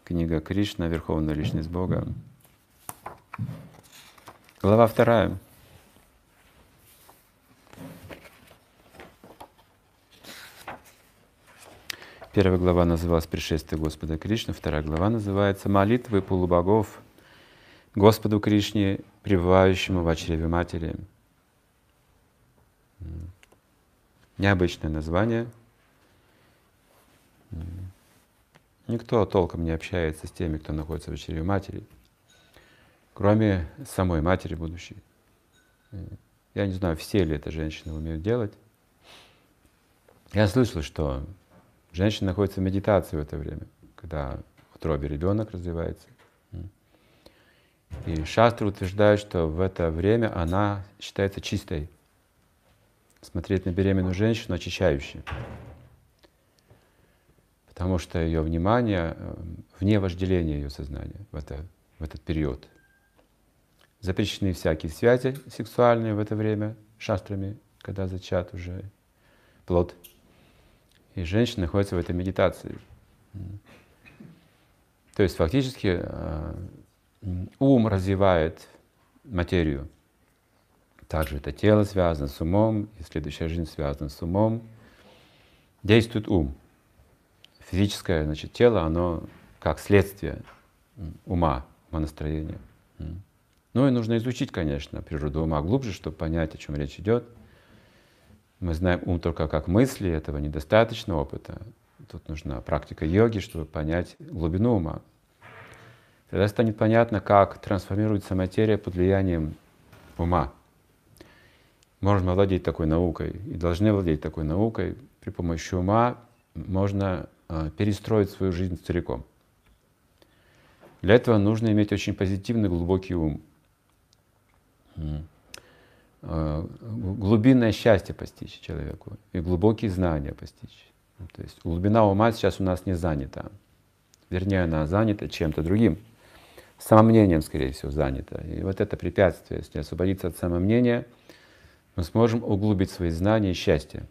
Книга Кришна, Верховная Личность Бога. Глава 2. Первая глава называлась «Пришествие Господа Кришны», вторая глава называется «Молитвы полубогов Господу Кришне, пребывающему в чреве Матери». Необычное название. Никто толком не общается с теми, кто находится в чреве Матери, кроме самой Матери будущей. Я не знаю, все ли это женщины умеют делать. Я слышал, что женщина находится в медитации в это время, когда в утробе ребенок развивается. И шастры утверждают, что в это время она считается чистой. Смотреть на беременную женщину очищающе. Потому что ее внимание вне вожделения ее сознания в этот период. Запрещены всякие связи сексуальные в это время шастрами, когда зачат уже плод. И женщина находится в этой медитации. То есть фактически ум развивает материю. Также это тело связано с умом, и следующая жизнь связана с умом. Действует ум. Физическое, значит, тело, оно как следствие ума, умонастроения. Ну и нужно изучить, конечно, природу ума глубже, чтобы понять, о чем речь идет. Мы знаем ум только как мысли, этого недостаточно опыта. Тут нужна практика йоги, чтобы понять глубину ума. Тогда станет понятно, как трансформируется материя под влиянием ума. Можно владеть такой наукой и должны владеть такой наукой. При помощи ума можно перестроить свою жизнь целиком. Для этого нужно иметь очень позитивный, глубокий ум. Глубинное счастье постичь человеку и глубокие знания постичь. То есть глубина ума сейчас у нас не занята. Вернее, она занята чем-то другим. Самомнением, скорее всего, занята. И вот это препятствие, если освободиться от самомнения, мы сможем углубить свои знания и счастье.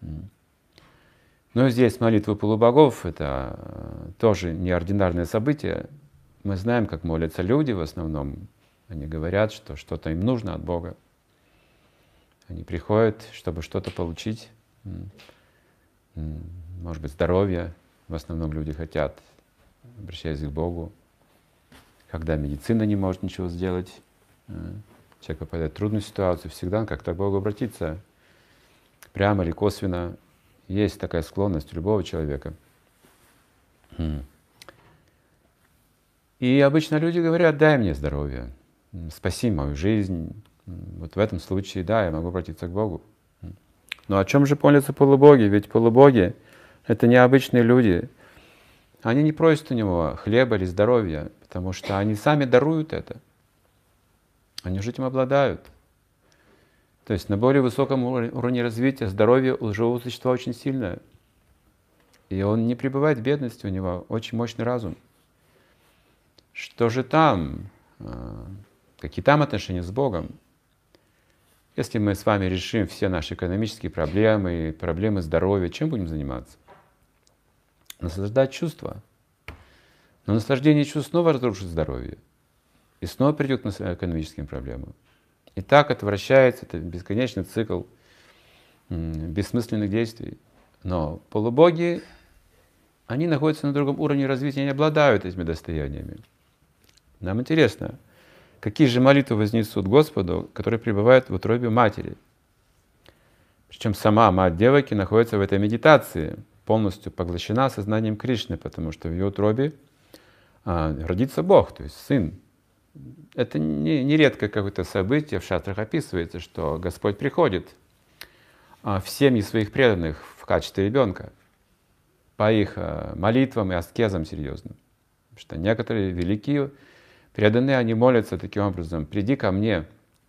Но здесь молитвы полубогов — это тоже неординарное событие. Мы знаем, как молятся люди в основном. Они говорят, что что-то им нужно от Бога. Они приходят, чтобы что-то получить. Может быть, здоровье. В основном люди хотят, обращаясь к Богу. Когда медицина не может ничего сделать, человек попадает в трудную ситуацию, всегда он как-то к Богу обратиться. Прямо или косвенно. Есть такая склонность у любого человека. И обычно люди говорят: дай мне здоровье, спаси мою жизнь. Вот в этом случае, да, я могу обратиться к Богу. Но о чем же молятся полубоги? Ведь полубоги — это необычные люди. Они не просят у него хлеба или здоровья, потому что они сами даруют это. Они уже этим обладают. То есть на более высоком уровне развития здоровье у живого существа очень сильное. И он не пребывает в бедности, у него очень мощный разум. Что же там? Какие там отношения с Богом? Если мы с вами решим все наши экономические проблемы, проблемы здоровья, чем будем заниматься? Наслаждать чувства. Но наслаждение чувств снова разрушит здоровье. И снова придет к экономическим проблемам. И так это вращается, это бесконечный цикл бессмысленных действий. Но полубоги, они находятся на другом уровне развития, они обладают этими достояниями. Нам интересно, какие же молитвы вознесут Господу, которые пребывают в утробе Матери. Причем сама мать Деваки находится в этой медитации, полностью поглощена сознанием Кришны, потому что в ее утробе родится Бог, то есть Сын. Это нередко какое-то событие, в шастрах описывается, что Господь приходит в семьи своих преданных в качестве ребенка по их молитвам и аскезам серьезным. Потому что некоторые великие преданные, они молятся таким образом: приди ко мне,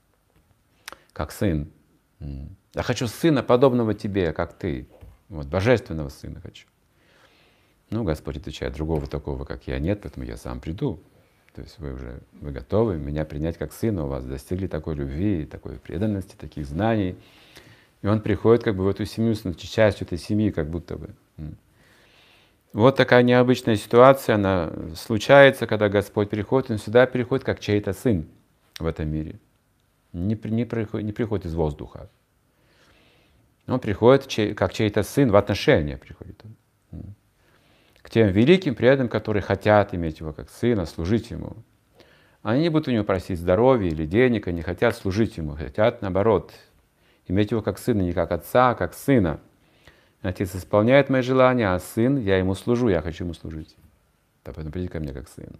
как сын. Я хочу сына, подобного тебе, как ты. Вот, божественного сына хочу. Ну, Господь отвечает: другого такого, как я, нет, поэтому я сам приду. То есть вы готовы меня принять как сына, у вас достигли такой любви, такой преданности, таких знаний. И он приходит как бы в эту семью, частью этой семьи как будто бы. Вот такая необычная ситуация, она случается, когда Господь приходит, Он всегда приходит как чей-то сын в этом мире. Не приходит из воздуха. Он приходит как чей-то сын, в отношения приходит он. К тем великим преданным, которые хотят иметь его как сына, служить ему. Они не будут у него просить здоровья или денег, они хотят служить ему, хотят наоборот, иметь его как сына, не как отца, а как сына. Отец исполняет мои желания, а сын, я ему служу, я хочу ему служить. Да, поэтому приди ко мне как сын.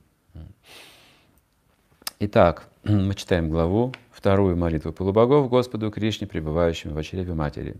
Итак, мы читаем главу, вторую молитву полубогов Господу Кришне, пребывающему в чреве матери.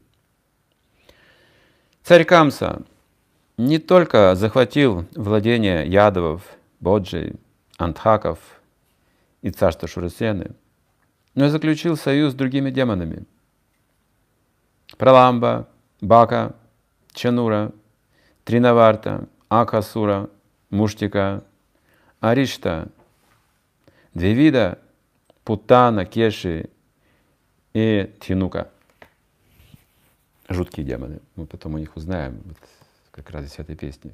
Царь Камса не только захватил владения Ядовов, Боджей, Антхаков и царство Шурасены, но и заключил союз с другими демонами. Праламба, Бака, Чанура, Тринаварта, Акасура, Муштика, Аришта, Двевида, Путана, Кеши и Тхинука. Жуткие демоны. Мы потом о них узнаем, вот как раз из этой песни.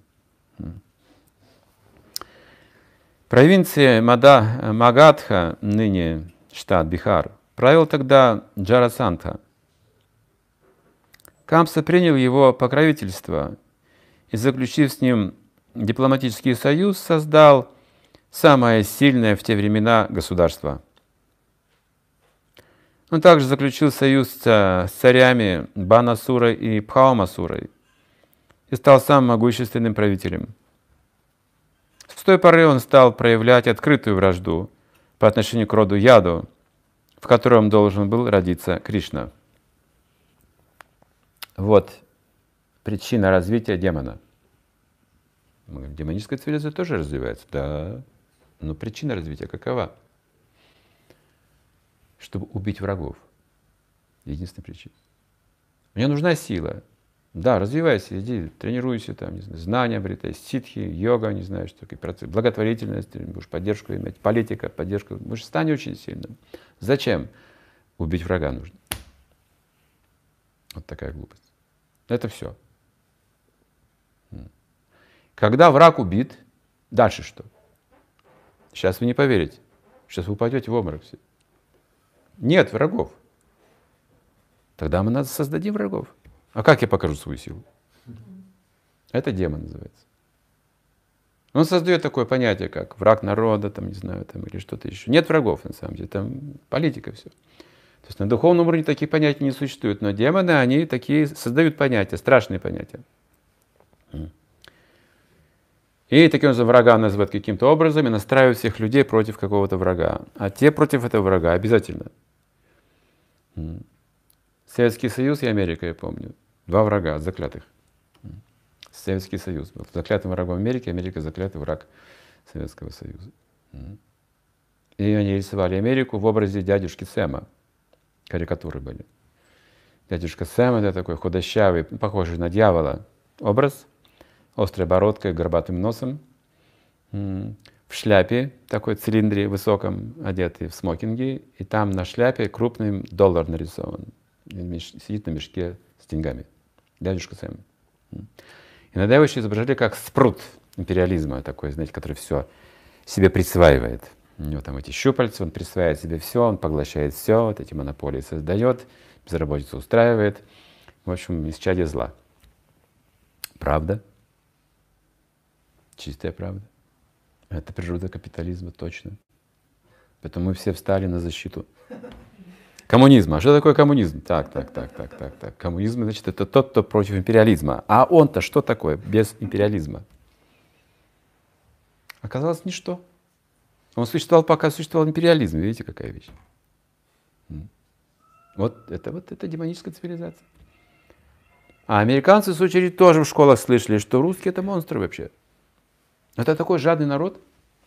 Провинция Магадха, ныне штат Бихар, правил тогда Джарасандха. Камса принял его покровительство и, заключив с ним дипломатический союз, создал самое сильное в те времена государство. Он также заключил союз с царями Банасурой и Пхаумасурой и стал самым могущественным правителем. С той поры он стал проявлять открытую вражду по отношению к роду Яду, в котором должен был родиться Кришна. Вот причина развития демона. Мы говорим, демоническая цивилизация тоже развивается. Да, но причина развития какова? Чтобы убить врагов. Единственная причина. Мне нужна сила. Да, развивайся, иди, тренируйся, там, не знаю, знания обретай, ситхи, йога, не знаю, что такие процессы, благотворительность, будешь поддержку иметь, политика, поддержку, будешь стань очень сильным. Зачем? Убить врага нужно. Вот такая глупость. Это все. Когда враг убит, дальше что? Сейчас вы не поверите. Сейчас вы упадете в обморок все. Нет врагов. Тогда мы создадим врагов. А как я покажу свою силу? Это демон называется. Он создает такое понятие, как враг народа, там, не знаю, там, или что-то еще. Нет врагов, на самом деле, там политика все. То есть на духовном уровне таких понятий не существует, но демоны, они такие создают понятия, страшные понятия. И таким образом врага называют каким-то образом и настраивают всех людей против какого-то врага. А те против этого врага обязательно. Советский Союз и Америка, я помню. Два врага заклятых. Советский Союз был заклятым врагом Америки, Америка заклятый враг Советского Союза. И они рисовали Америку в образе дядюшки Сэма. Карикатуры были. Дядюшка Сэм — это такой худощавый, похожий на дьявола образ, острой бородкой, горбатым носом, в шляпе, такой цилиндре высоком, одетый в смокинге, и там на шляпе крупный доллар нарисован. Сидит на мешке с деньгами. Дядюшка Сэм. Иногда его еще изображали как спрут империализма, такой, знаете, который все себе присваивает. У него там эти щупальца, он присваивает себе все, он поглощает все, вот эти монополии создает, безработицу устраивает. В общем, исчадие зла. Правда? Чистая правда. Это природа капитализма, точно. Поэтому мы все встали на защиту коммунизма. А что такое коммунизм? Так. Коммунизм, значит, это тот, кто против империализма. А он-то что такое без империализма? Оказалось, ничто. Он существовал, пока существовал империализм. Видите, какая вещь? Вот это демоническая цивилизация. А американцы, в свою очередь, тоже в школах слышали, что русские — это монстры вообще. Это такой жадный народ.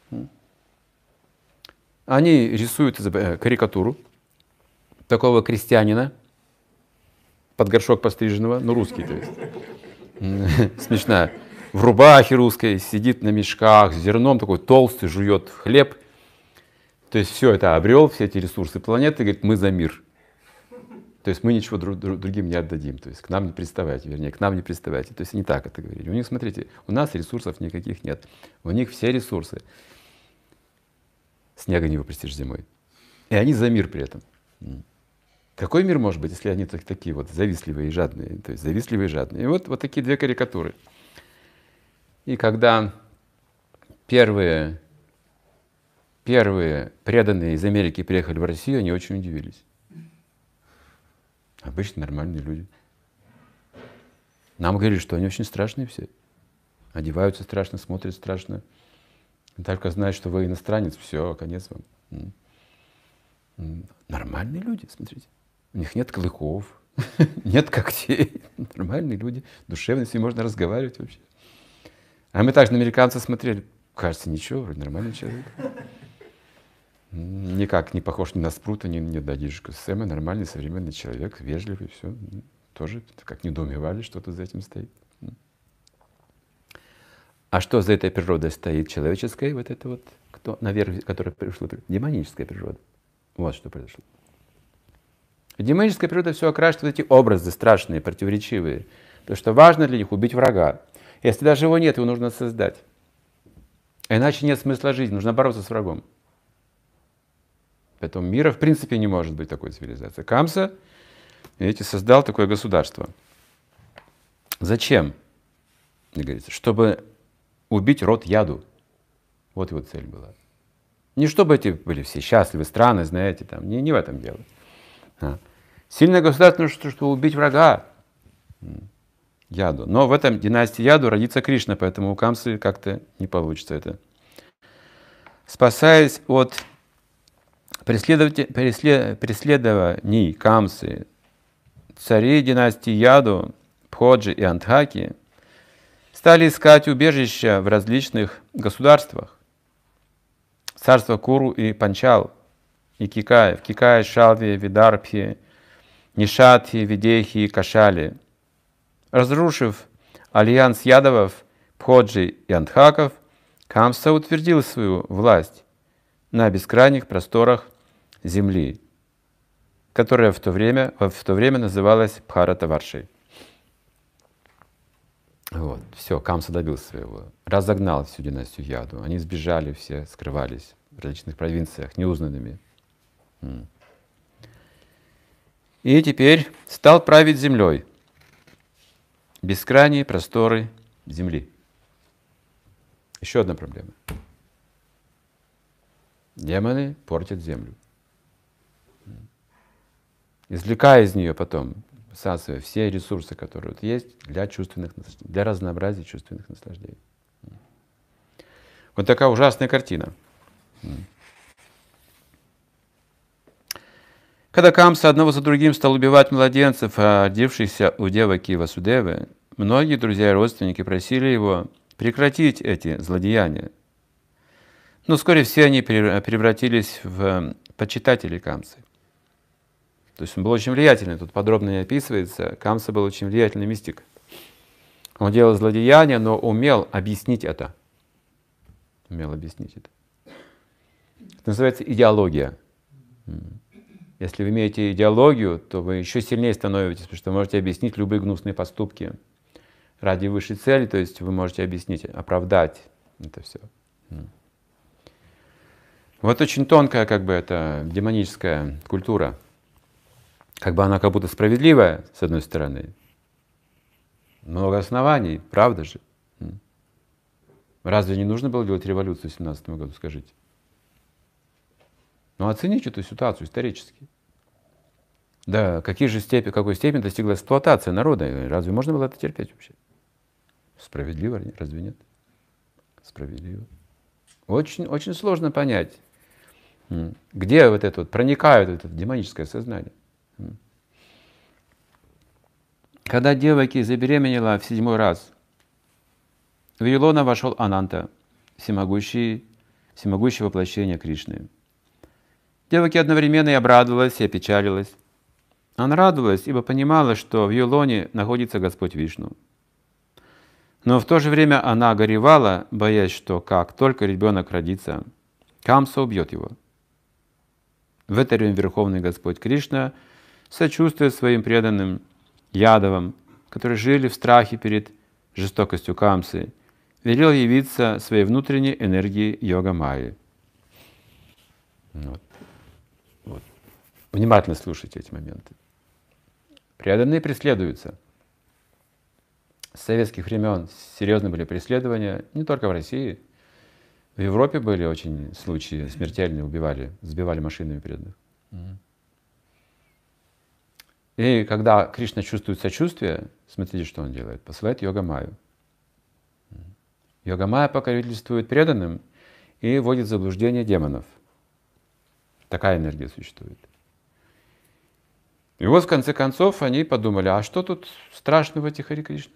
Они рисуют карикатуру такого крестьянина, под горшок постриженного, ну русский, то есть. Смешная. В рубахе русской, сидит на мешках с зерном, такой толстый, жует хлеб. То есть все это обрел, все эти ресурсы планеты, говорит, мы за мир. То То есть мы ничего другим не отдадим, то есть к нам не приставайте, вернее, к нам не приставайте. То есть они так это говорили. У них, смотрите, у нас ресурсов никаких нет. У них все ресурсы. Снега не выпустишь зимой. И они за мир при этом. Какой мир может быть, если они такие вот завистливые и жадные? То есть завистливые и жадные. И вот такие две карикатуры. И когда первые преданные из Америки приехали в Россию, они очень удивились. Обычно нормальные люди. Нам говорили, что они очень страшные все. Одеваются страшно, смотрят страшно. Только знают, что вы иностранец, все, конец вам. Нормальные люди, смотрите. У них нет клыков, нет когтей. Нормальные люди, душевные, с ними можно разговаривать вообще. А мы так на американцев смотрели. Кажется, ничего, вроде нормальный человек. Никак не похож ни на Спрута, ни на дядюшку Сэма. Нормальный, современный человек, вежливый, все. Тоже как недоумевали, что-то за этим стоит. А что за этой природой стоит? Человеческая, вот это вот, кто наверх, которая пришла, демоническая природа. Вот что произошло. Демоническая природа все окрашивает вот эти образы страшные, противоречивые. Потому что важно для них убить врага. Если даже его нет, его нужно создать. А иначе нет смысла жизни, нужно бороться с врагом. Поэтому мира в принципе не может быть такой цивилизации. Камса, видите, создал такое государство. Зачем? Говорится, чтобы убить род Яду. Вот его цель была. Не чтобы эти были все счастливы страны, знаете, там, не в этом дело. Сильное государство нужно, чтобы убить врага Яду. Но в этом династии Яду родится Кришна, поэтому у Камсы как-то не получится это. Спасаясь от преследований Камсы, цари династии Яду, Пходжи и Андхаки стали искать убежища в различных государствах. Царство Куру и Панчал, и Кикая, в Кикае, Шалве, Видарбхе, Нишадхе, Видехи и Кашале. Разрушив альянс ядовов, Пходжи и Андхаков, Камса утвердил свою власть на бескрайних просторах земли, которая в то время называлась Бхаратаваршей. Вот, все, Камса добился своего, разогнал всю династию Яду. Они сбежали все, скрывались в различных провинциях, неузнанными. И теперь стал править землей. Бескрайние просторы земли. Еще одна проблема. Демоны портят землю. Извлекая из нее потом, всасывая все ресурсы, которые вот есть для чувственных наслаждений, для разнообразия чувственных наслаждений. Вот такая ужасная картина. Когда Камса одного за другим стал убивать младенцев, родившихся у Деваки и Васудевы, многие друзья и родственники просили его прекратить эти злодеяния. Но вскоре все они превратились в почитателей Камсы. То есть он был очень влиятельный, тут подробно не описывается. Камса был очень влиятельный мистик. Он делал злодеяния, но умел объяснить это. Умел объяснить это. Это называется идеология. Если вы имеете идеологию, то вы еще сильнее становитесь, потому что вы можете объяснить любые гнусные поступки ради высшей цели, то есть вы можете объяснить, оправдать это все. Вот очень тонкая, как бы, это демоническая культура. Как бы она как будто справедливая, с одной стороны. Много оснований, правда же? Разве не нужно было делать революцию в 17 году, скажите? Ну оцените эту ситуацию исторически. Да, какой степени достигла эксплуатация народа? Разве можно было это терпеть вообще? Справедливо, разве нет? Справедливо. Очень, очень сложно понять, где вот это вот проникает это демоническое сознание. Когда Деваки забеременела в 7-й раз, в ее лоно вошел Ананта, всемогущее воплощение Кришны. Деваки одновременно и обрадовалась, и опечалилась. Она радовалась, ибо понимала, что в ее лоне находится Господь Вишну. Но в то же время она горевала, боясь, что как только ребенок родится, Камса убьет его. В это время Верховный Господь Кришна сочувствуя своим преданным ядовам, которые жили в страхе перед жестокостью Камсы, велел явиться своей внутренней энергии йога-майи. Вот. Вот. Внимательно слушайте эти моменты. Преданные преследуются. С советских времен серьезные были преследования, не только в России. В Европе были очень случаи смертельные, сбивали машинами преданных. И когда Кришна чувствует сочувствие, смотрите, что он делает. Посылает йога-майю. Йога-майя покровительствует преданным и вводит в заблуждение демонов. Такая энергия существует. И вот в конце концов они подумали, а что тут страшного в этих Харе Кришна?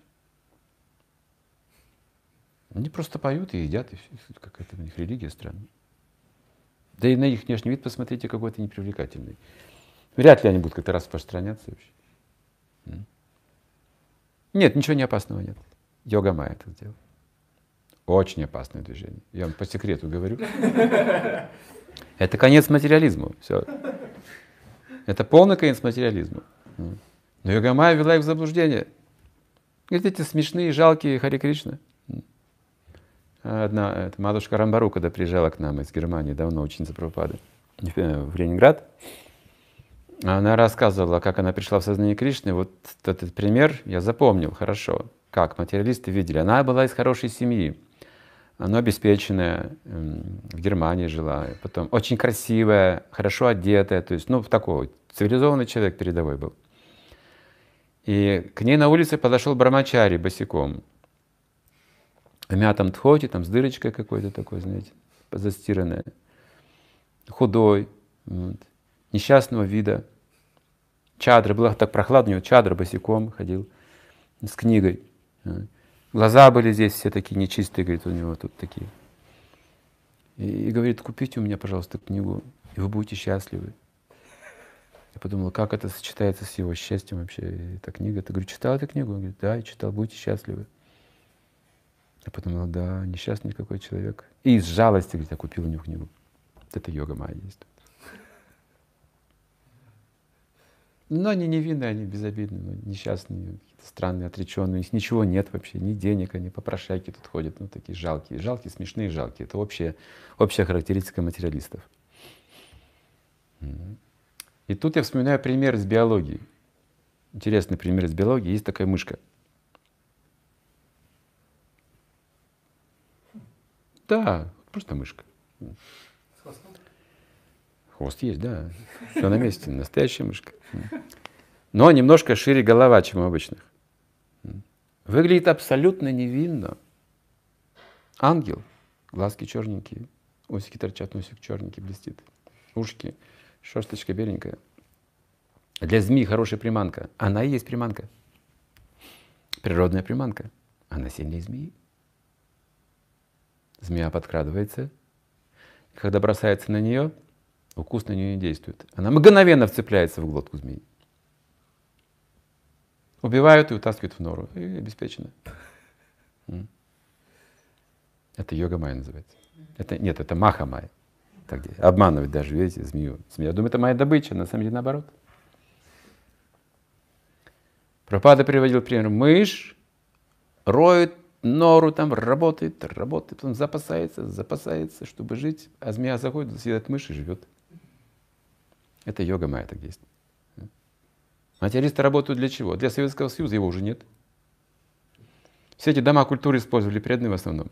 Они просто поют и едят, и все. Какая-то у них религия странная. Да и на их внешний вид посмотрите, какой-то непривлекательный. Вряд ли они будут как-то распространяться вообще. Нет, ничего не опасного нет. Йога-майя это сделал. Очень опасное движение. Я вам по секрету говорю. Это конец материализму. Все. Это полный конец материализму. Но йога-майя ввела их в заблуждение. Говорит, эти смешные, жалкие Харе Кришна. Одна матушка Рамбару, когда приезжала к нам из Германии, давно ученица Прабхупады, в Ленинград, она рассказывала, как она пришла в сознание Кришны. Вот этот пример я запомнил хорошо, как материалисты видели. Она была из хорошей семьи, она обеспеченная, в Германии жила, потом очень красивая, хорошо одетая, то есть, такой цивилизованный человек передовой был. И к ней на улице подошел брамачари босиком, в мятом тхоте, там с дырочкой какой-то такой, знаете, застиранная, худой, вот, несчастного вида. Чадра, было так прохладно, у него чадра босиком ходил, с книгой. Глаза были здесь все такие нечистые, говорит, у него тут такие. И говорит, купите у меня, пожалуйста, книгу, и вы будете счастливы. Я подумал, как это сочетается с его счастьем вообще, эта книга. Я говорю, читал эту книгу? Он говорит, да, я читал, будете счастливы. Я подумал, да, несчастный какой человек. И из жалости, говорит, я купил у него книгу. Вот это йога-майя есть. Но они невинные, они безобидные, несчастные, какие-то странные, отреченные. У них ничего нет вообще, ни денег, они попрошайки тут ходят, такие жалкие, смешные, жалкие. Это общая характеристика материалистов. И тут я вспоминаю пример из биологии. Интересный пример из биологии. Есть такая мышка. Да, просто мышка. Хвост есть, да. Все на месте, настоящая мышка. Но немножко шире голова, чем у обычных. Выглядит абсолютно невинно. Ангел. Глазки черненькие, усики торчат, носик черненький, блестит. Ушки, шерсточка беленькая. Для змеи хорошая приманка. Она и есть приманка. Природная приманка. Она сильнее змеи. Змея подкрадывается. И когда бросается на нее, укус на нее не действует. Она мгновенно вцепляется в глотку змеи. Убивают и утаскивают в нору. И обеспечено. Это йога-майя называется. Это маха-майя. Обманывать даже, видите, змею. Змея думает, это моя добыча, на самом деле наоборот. Прабхупада приводил пример. Мышь роет нору, там работает, он запасается, чтобы жить, а змея заходит, съедает мышь и живет. Это йога-майя так действует. Материалисты работают для чего? Для Советского Союза, его уже нет. Все эти дома культуры использовали преданные в основном.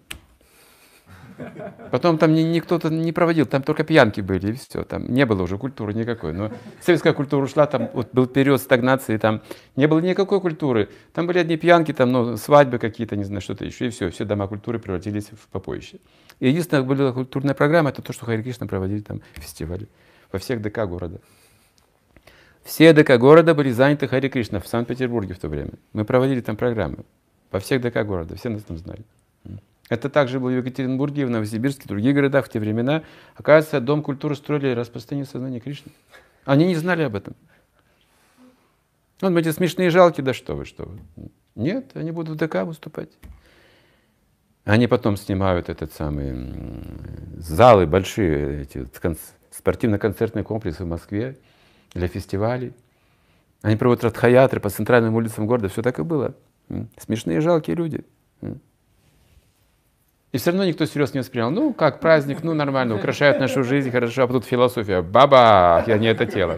Потом там никто-то не проводил, там только пьянки были, и все. Там не было уже культуры никакой. Но советская культура ушла, там был период стагнации, там не было никакой культуры. Там были одни пьянки, там, свадьбы какие-то, не знаю, что-то еще, и все дома культуры превратились в попоище. И единственная была культурная программа, это то, что Харе Кришна проводили там фестивали во всех ДК города. Все ДК города были заняты Харе Кришна в Санкт-Петербурге в то время. Мы проводили там программы во всех ДК города, все нас там знали. Это также было в Екатеринбурге, в Новосибирске, в других городах в те времена. Оказывается, Дом культуры строили распространение сознания Кришны. Они не знали об этом. Вот эти смешные жалкие, да что вы. Нет, они будут в ДК выступать. Они потом снимают залы большие, эти спортивно-концертные комплексы в Москве для фестивалей. Они проводят радхаятры по центральным улицам города, все так и было. Смешные, жалкие люди. И все равно никто серьезно не воспринял. Ну, как праздник, ну, нормально, украшают нашу жизнь, хорошо, а тут философия. Баба, я не это тело.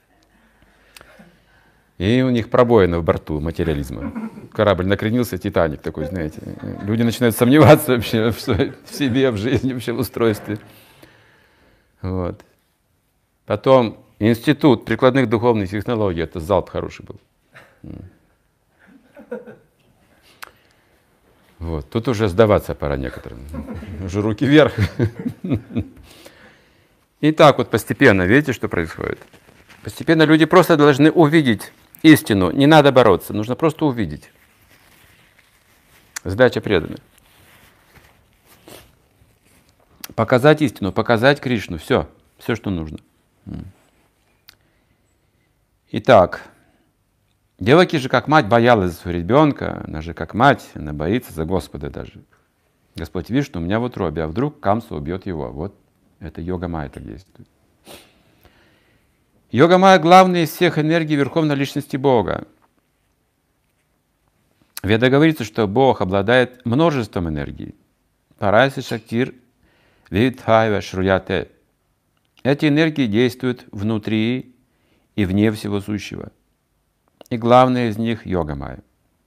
И у них пробоина в борту материализма. Корабль накренился, Титаник такой, знаете. Люди начинают сомневаться вообще в себе, в жизни, вообще в устройстве. Вот. Потом Институт прикладных духовных технологий, это залп хороший был. Вот. Тут уже сдаваться пора некоторым. Уже руки вверх. И так вот постепенно, видите, что происходит? Постепенно люди просто должны увидеть истину. Не надо бороться, нужно просто увидеть. Задача преданных. Показать истину, показать Кришну. Все, что нужно. Итак, Деваки же как мать боялась за своего ребенка, она же как мать, она боится за Господа даже. Господь, видишь, что у меня в утробе, а вдруг Камса убьет его. Вот это йога-майя так действует. Йога-майя главная из всех энергий Верховной Личности Бога. В Ведах говорится, что Бог обладает множеством энергий. Парайса Шактир Видхайва Шруяте. Эти энергии действуют внутри и вне всего сущего. И главное из них — йога-майя.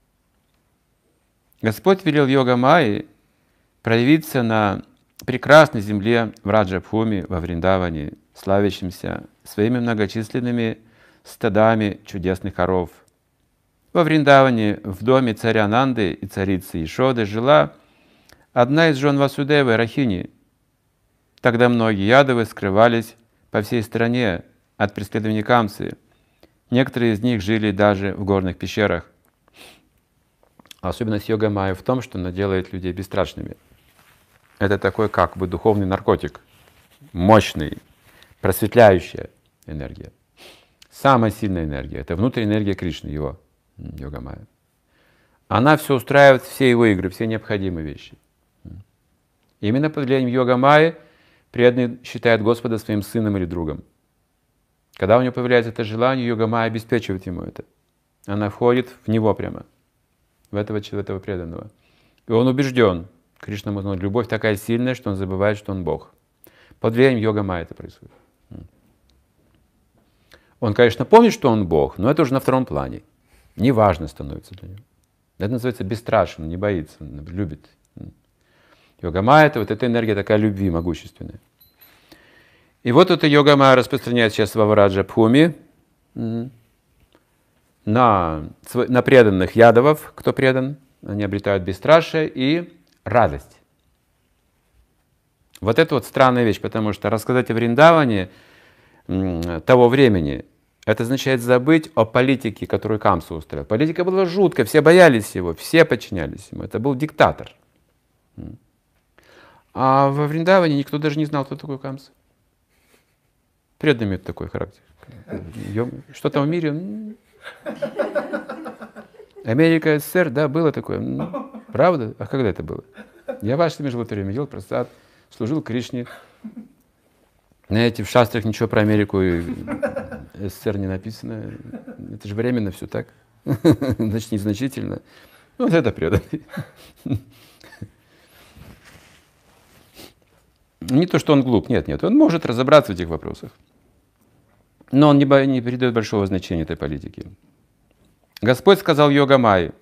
Господь велел йога-майе проявиться на прекрасной земле в Раджабхуми, во Вриндаване, славящимся своими многочисленными стадами чудесных коров. Во Вриндаване, в доме царя Нанды и царицы Ешоды, жила одна из жен Васудевы, Рахини. Тогда многие ядовы скрывались по всей стране от преследования Камсы. Некоторые из них жили даже в горных пещерах. Особенность йога-майи в том, что она делает людей бесстрашными. Это такой как бы духовный наркотик, мощный, просветляющая энергия. Самая сильная энергия — это внутренняя энергия Кришны, его йога-майя. Она все устраивает, все его игры, все необходимые вещи. Именно под влиянием йога-майи преданный считает Господа своим сыном или другом. Когда у него появляется это желание, йога-майя обеспечивает ему это. Она входит в него прямо, в этого преданного. И он убежден, Кришна, любовь такая сильная, что он забывает, что он Бог. Под влиянием йога-майя это происходит. Он, конечно, помнит, что он Бог, но это уже на втором плане. Неважно становится для него. Это называется бесстрашен, не боится, он любит. Йога-майя — это вот эта энергия такая любви могущественная. И вот эта йога-майя распространяется сейчас во Враджабхуми на преданных ядовов, кто предан, они обретают бесстрашие и радость. Вот это вот странная вещь, потому что рассказать о Вриндаване того времени, это означает забыть о политике, которую Камса устроил. Политика была жуткая, все боялись его, все подчинялись ему. Это был диктатор. А во Вриндаване никто даже не знал, кто такой Камса. Преданный имеет такой характер. Что там в мире? Америка, СССР, да, было такое. Правда? А когда это было? Я в Аштаме жил в это время, ел просад, служил Кришне. Знаете, в шастрах ничего про Америку и СССР не написано. Это же временно все так. Значит, незначительно. Вот это преданный. Не то, что он глуп, нет. Он может разобраться в этих вопросах. Но он не придает большого значения этой политике. Господь сказал йога-майе.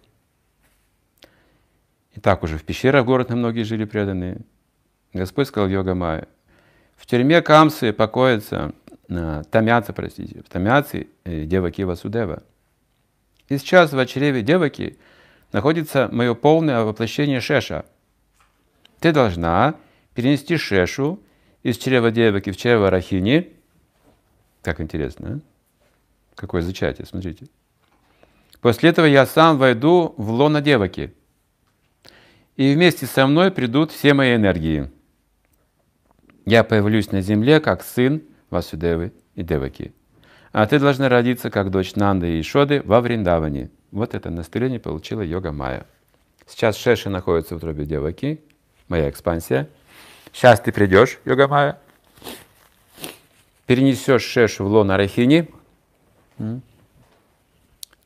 И так уже в пещерах город многие жили преданные. Господь сказал йога-майе. В тюрьме Камсы покоятся, томятся Деваки Васудева. И сейчас в чреве Деваки находится мое полное воплощение Шеша. Ты должна перенести Шешу из чрева Деваки в чрево Рахини. Как интересно, а? Какое зачатие, смотрите. После этого я сам войду в лоно Деваки. И вместе со мной придут все мои энергии. Я появлюсь на земле как сын Васудевы и Деваки. А ты должна родиться как дочь Нанды и Ешоды во Вриндаване. Вот это настроение получила йога-майя. Сейчас Шеша находится в утробе Деваки, моя экспансия. Сейчас ты придешь, йога-майя, перенесешь Шешу в лоно Рахини,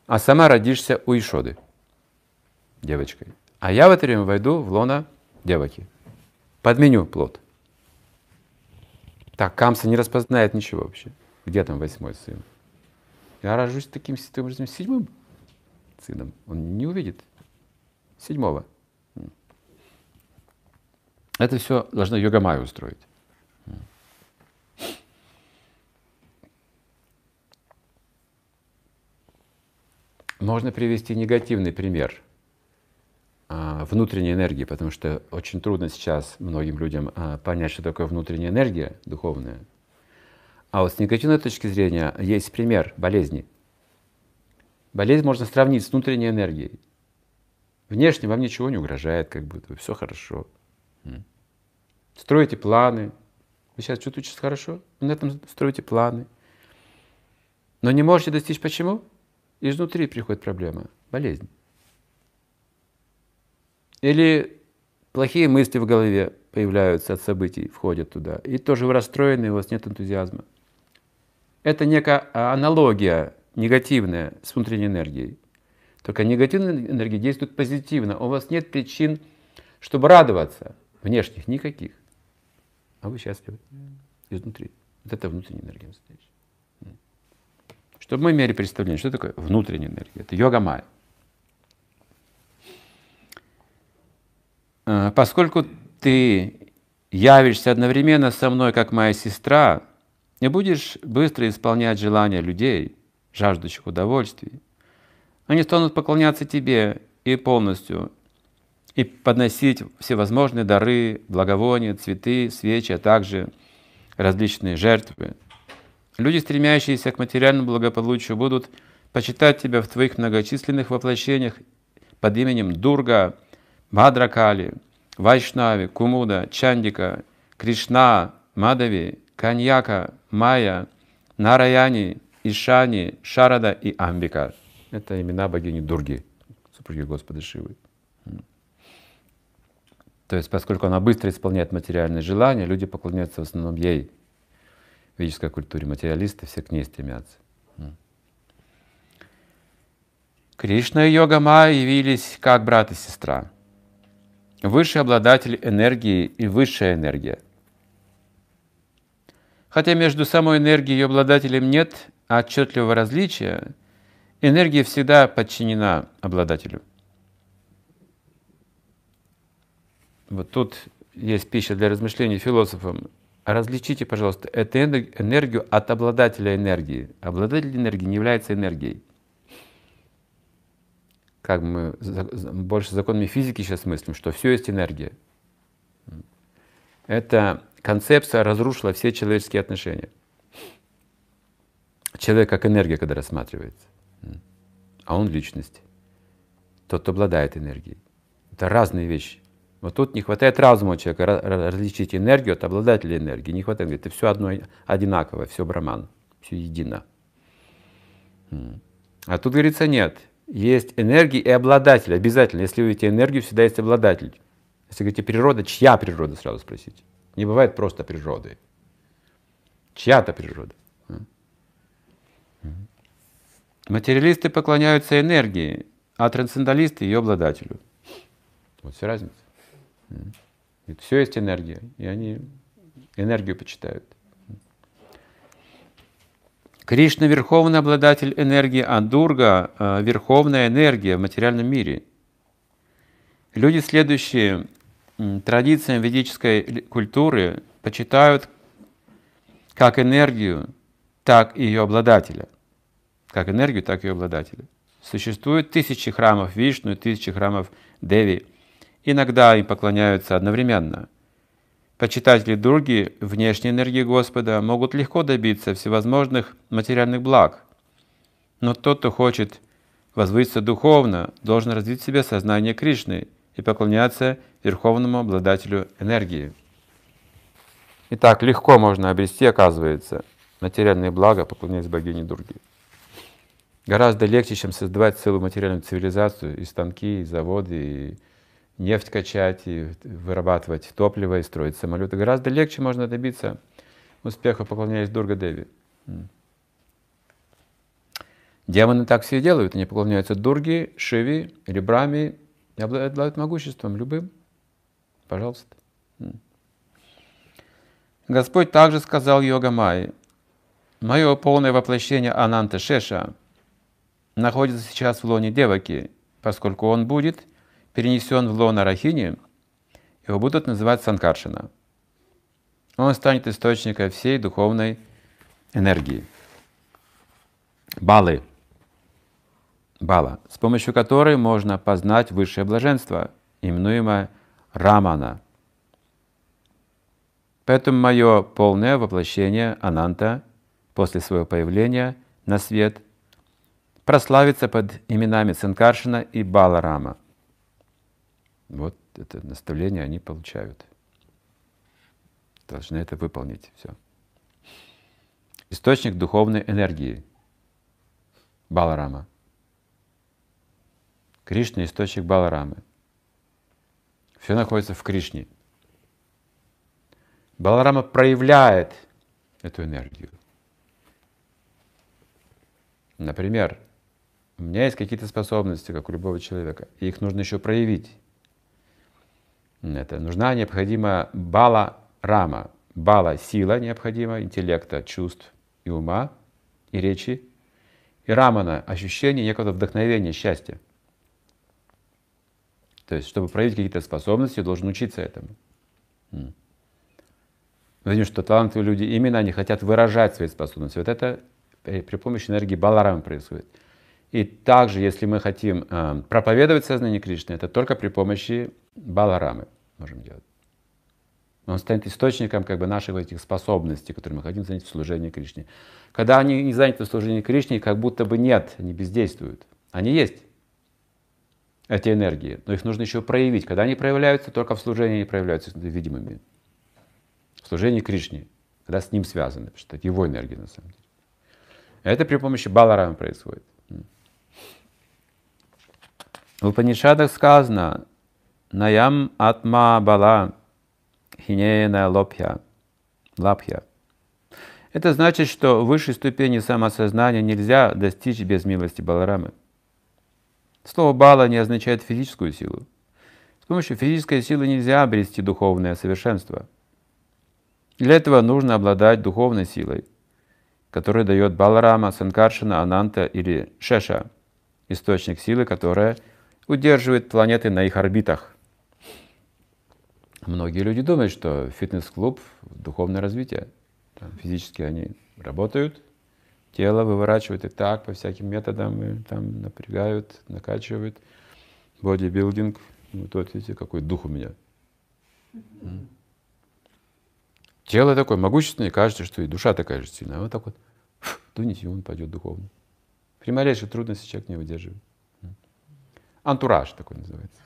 а сама родишься у Ишоды, девочкой. А я в это время войду в лоно девочки, подменю плод. Так Камса не распознает ничего вообще. Где там 8-й сын? Я рожусь таким образом 7-м сыном. Он не увидит 7-го. Это все должна Йога-майя устроить. Можно привести негативный пример внутренней энергии, потому что очень трудно сейчас многим людям понять, что такое внутренняя энергия духовная. А вот с негативной точки зрения есть пример болезни. Болезнь можно сравнить с внутренней энергией. Внешне вам ничего не угрожает, как будто все хорошо. Строите планы. Вы сейчас чувствуете хорошо? Вы на этом строите планы. Но не можете достичь почему? Изнутри приходит проблема, болезнь. Или плохие мысли в голове появляются от событий, входят туда. И тоже вы расстроены, у вас нет энтузиазма. Это некая аналогия негативная с внутренней энергией. Только негативная энергия действует позитивно. У вас нет причин, чтобы радоваться. Внешних никаких. А вы счастливы изнутри. Вот это внутренняя энергия настоящая. Чтобы мы имели представление, что такое внутренняя энергия. Это йога-майя. Поскольку ты явишься одновременно со мной, как моя сестра, и будешь быстро исполнять желания людей, жаждущих удовольствий, они станут поклоняться тебе и полностью, и подносить всевозможные дары, благовония, цветы, свечи, а также различные жертвы. Люди, стремящиеся к материальному благополучию, будут почитать тебя в твоих многочисленных воплощениях под именем Дурга, Бхадракали, Вайшнави, Кумуда, Чандика, Кришна, Мадави, Каньяка, Майя, Нараяни, Ишани, Шарада и Амбика. Это имена богини Дурги, супруги Господа Шивы. То есть, поскольку она быстро исполняет материальные желания, люди поклоняются в основном ей. В ведической культуре материалисты все к ней стремятся. Кришна и Йога-майя явились как брат и сестра. Высший обладатель энергии и высшая энергия. Хотя между самой энергией и ее обладателем нет отчетливого различия, энергия всегда подчинена обладателю. Вот тут есть пища для размышлений философам. Различите, пожалуйста, эту энергию от обладателя энергии. Обладатель энергии не является энергией. Как мы больше законами физики сейчас мыслим, что все есть энергия. Эта концепция разрушила все человеческие отношения. Человек как энергия, когда рассматривается, а он личность. Тот, кто обладает энергией. Это разные вещи. Вот тут не хватает разума у человека различить энергию от обладателя энергии. Не хватает, говорит, это все одно одинаковое, все браман, все едино. А тут говорится, нет. Есть энергия и обладатель. Обязательно. Если вы видите энергию, всегда есть обладатель. Если говорите природа, чья природа, сразу спросите. Не бывает просто природы. Чья-то природа. Материалисты поклоняются энергии, а трансценденталисты ее обладателю. Вот вся разница. Все есть энергия, и они энергию почитают. Кришна — верховный обладатель энергии, а Дурга — верховная энергия в материальном мире. Люди, следующие традициям ведической культуры, почитают как энергию, так и ее обладателя. Как энергию, так и ее обладателя. Существует тысячи храмов Вишну и тысячи храмов Деви. Иногда им поклоняются одновременно. Почитатели Дурги, внешней энергии Господа, могут легко добиться всевозможных материальных благ. Но тот, кто хочет возвыситься духовно, должен развить в себе сознание Кришны и поклоняться верховному обладателю энергии. Итак, легко можно обрести, оказывается, материальные блага, поклоняясь богине Дурги. Гораздо легче, чем создавать целую материальную цивилизацию, и станки, и заводы, и нефть качать, и вырабатывать топливо, и строить самолеты. Гораздо легче можно добиться успеха, поклоняясь Дурга-Деви. Демоны так все и делают. Они поклоняются Дурге, Шиве или Брахме и обладают могуществом любым. Пожалуйста. Господь также сказал Йога Майе: «Мое полное воплощение Ананта Шеша находится сейчас в лоне Деваки, поскольку он будет перенесен в лоно Рахини, его будут называть Санкаршана. Он станет источником всей духовной энергии. Балы. Бала, с помощью которой можно познать высшее блаженство, именуемое Рамана. Поэтому мое полное воплощение Ананта после своего появления на свет прославится под именами Санкаршана и Баларама». Вот это наставление они получают. Должны это выполнить. Все. Источник духовной энергии. Баларама. Кришна — источник Баларамы. Все находится в Кришне. Баларама проявляет эту энергию. Например, у меня есть какие-то способности, как у любого человека, и их нужно еще проявить. Это нужна необходима Бала-рама. Бала — сила необходима, интеллекта, чувств и ума, и речи. И рамана — ощущение некого вдохновения, счастья. То есть, чтобы проявить какие-то способности, должен учиться этому. Мы видим, что талантливые люди именно они хотят выражать свои способности. Вот это при помощи энергии Баларамы происходит. И также, если мы хотим проповедовать сознание Кришны, это только при помощи Баларамы можем делать. Он станет источником как бы наших этих способностей, которые мы хотим занять в служении Кришне. Когда они не заняты в служении Кришне, как будто бы нет, они бездействуют. Они есть, эти энергии, но их нужно еще проявить. Когда они проявляются, только в служении они проявляются видимыми. В служении Кришне, когда с ним связаны, потому что это его энергия на самом деле. Это при помощи Баларамы происходит. В Упанишадах сказано: «Наям атма бала хинеена лапхя». Это значит, что высшей ступени самосознания нельзя достичь без милости Баларамы. Слово «бала» не означает физическую силу. С помощью физической силы нельзя обрести духовное совершенство. Для этого нужно обладать духовной силой, которую дает Баларама, Санкаршана, Ананта или Шеша, источник силы, которая удерживает планеты на их орбитах. Многие люди думают, что фитнес-клуб — духовное развитие. Там физически они работают, тело выворачивают и так по всяким методам, и там напрягают, накачивают. Бодибилдинг. Вот видите, какой дух у меня. Тело такое могущественное, кажется, что и душа такая же сильная. А вот так вот дуните, и он пойдет духовно. При малейшей трудности человек не выдерживает. Антураж такой называется.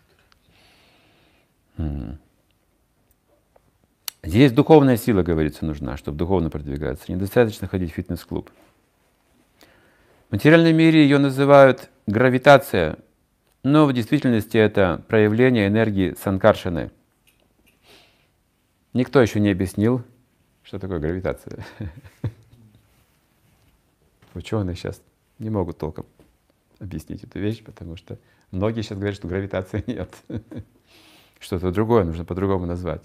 Здесь духовная сила, говорится, нужна, чтобы духовно продвигаться. Недостаточно ходить в фитнес-клуб. В материальном мире ее называют гравитация, но в действительности это проявление энергии Санкаршаны. Никто еще не объяснил, что такое гравитация. Ученые сейчас не могут толком объяснить эту вещь, потому что многие сейчас говорят, что гравитации нет. Что-то другое нужно по-другому назвать.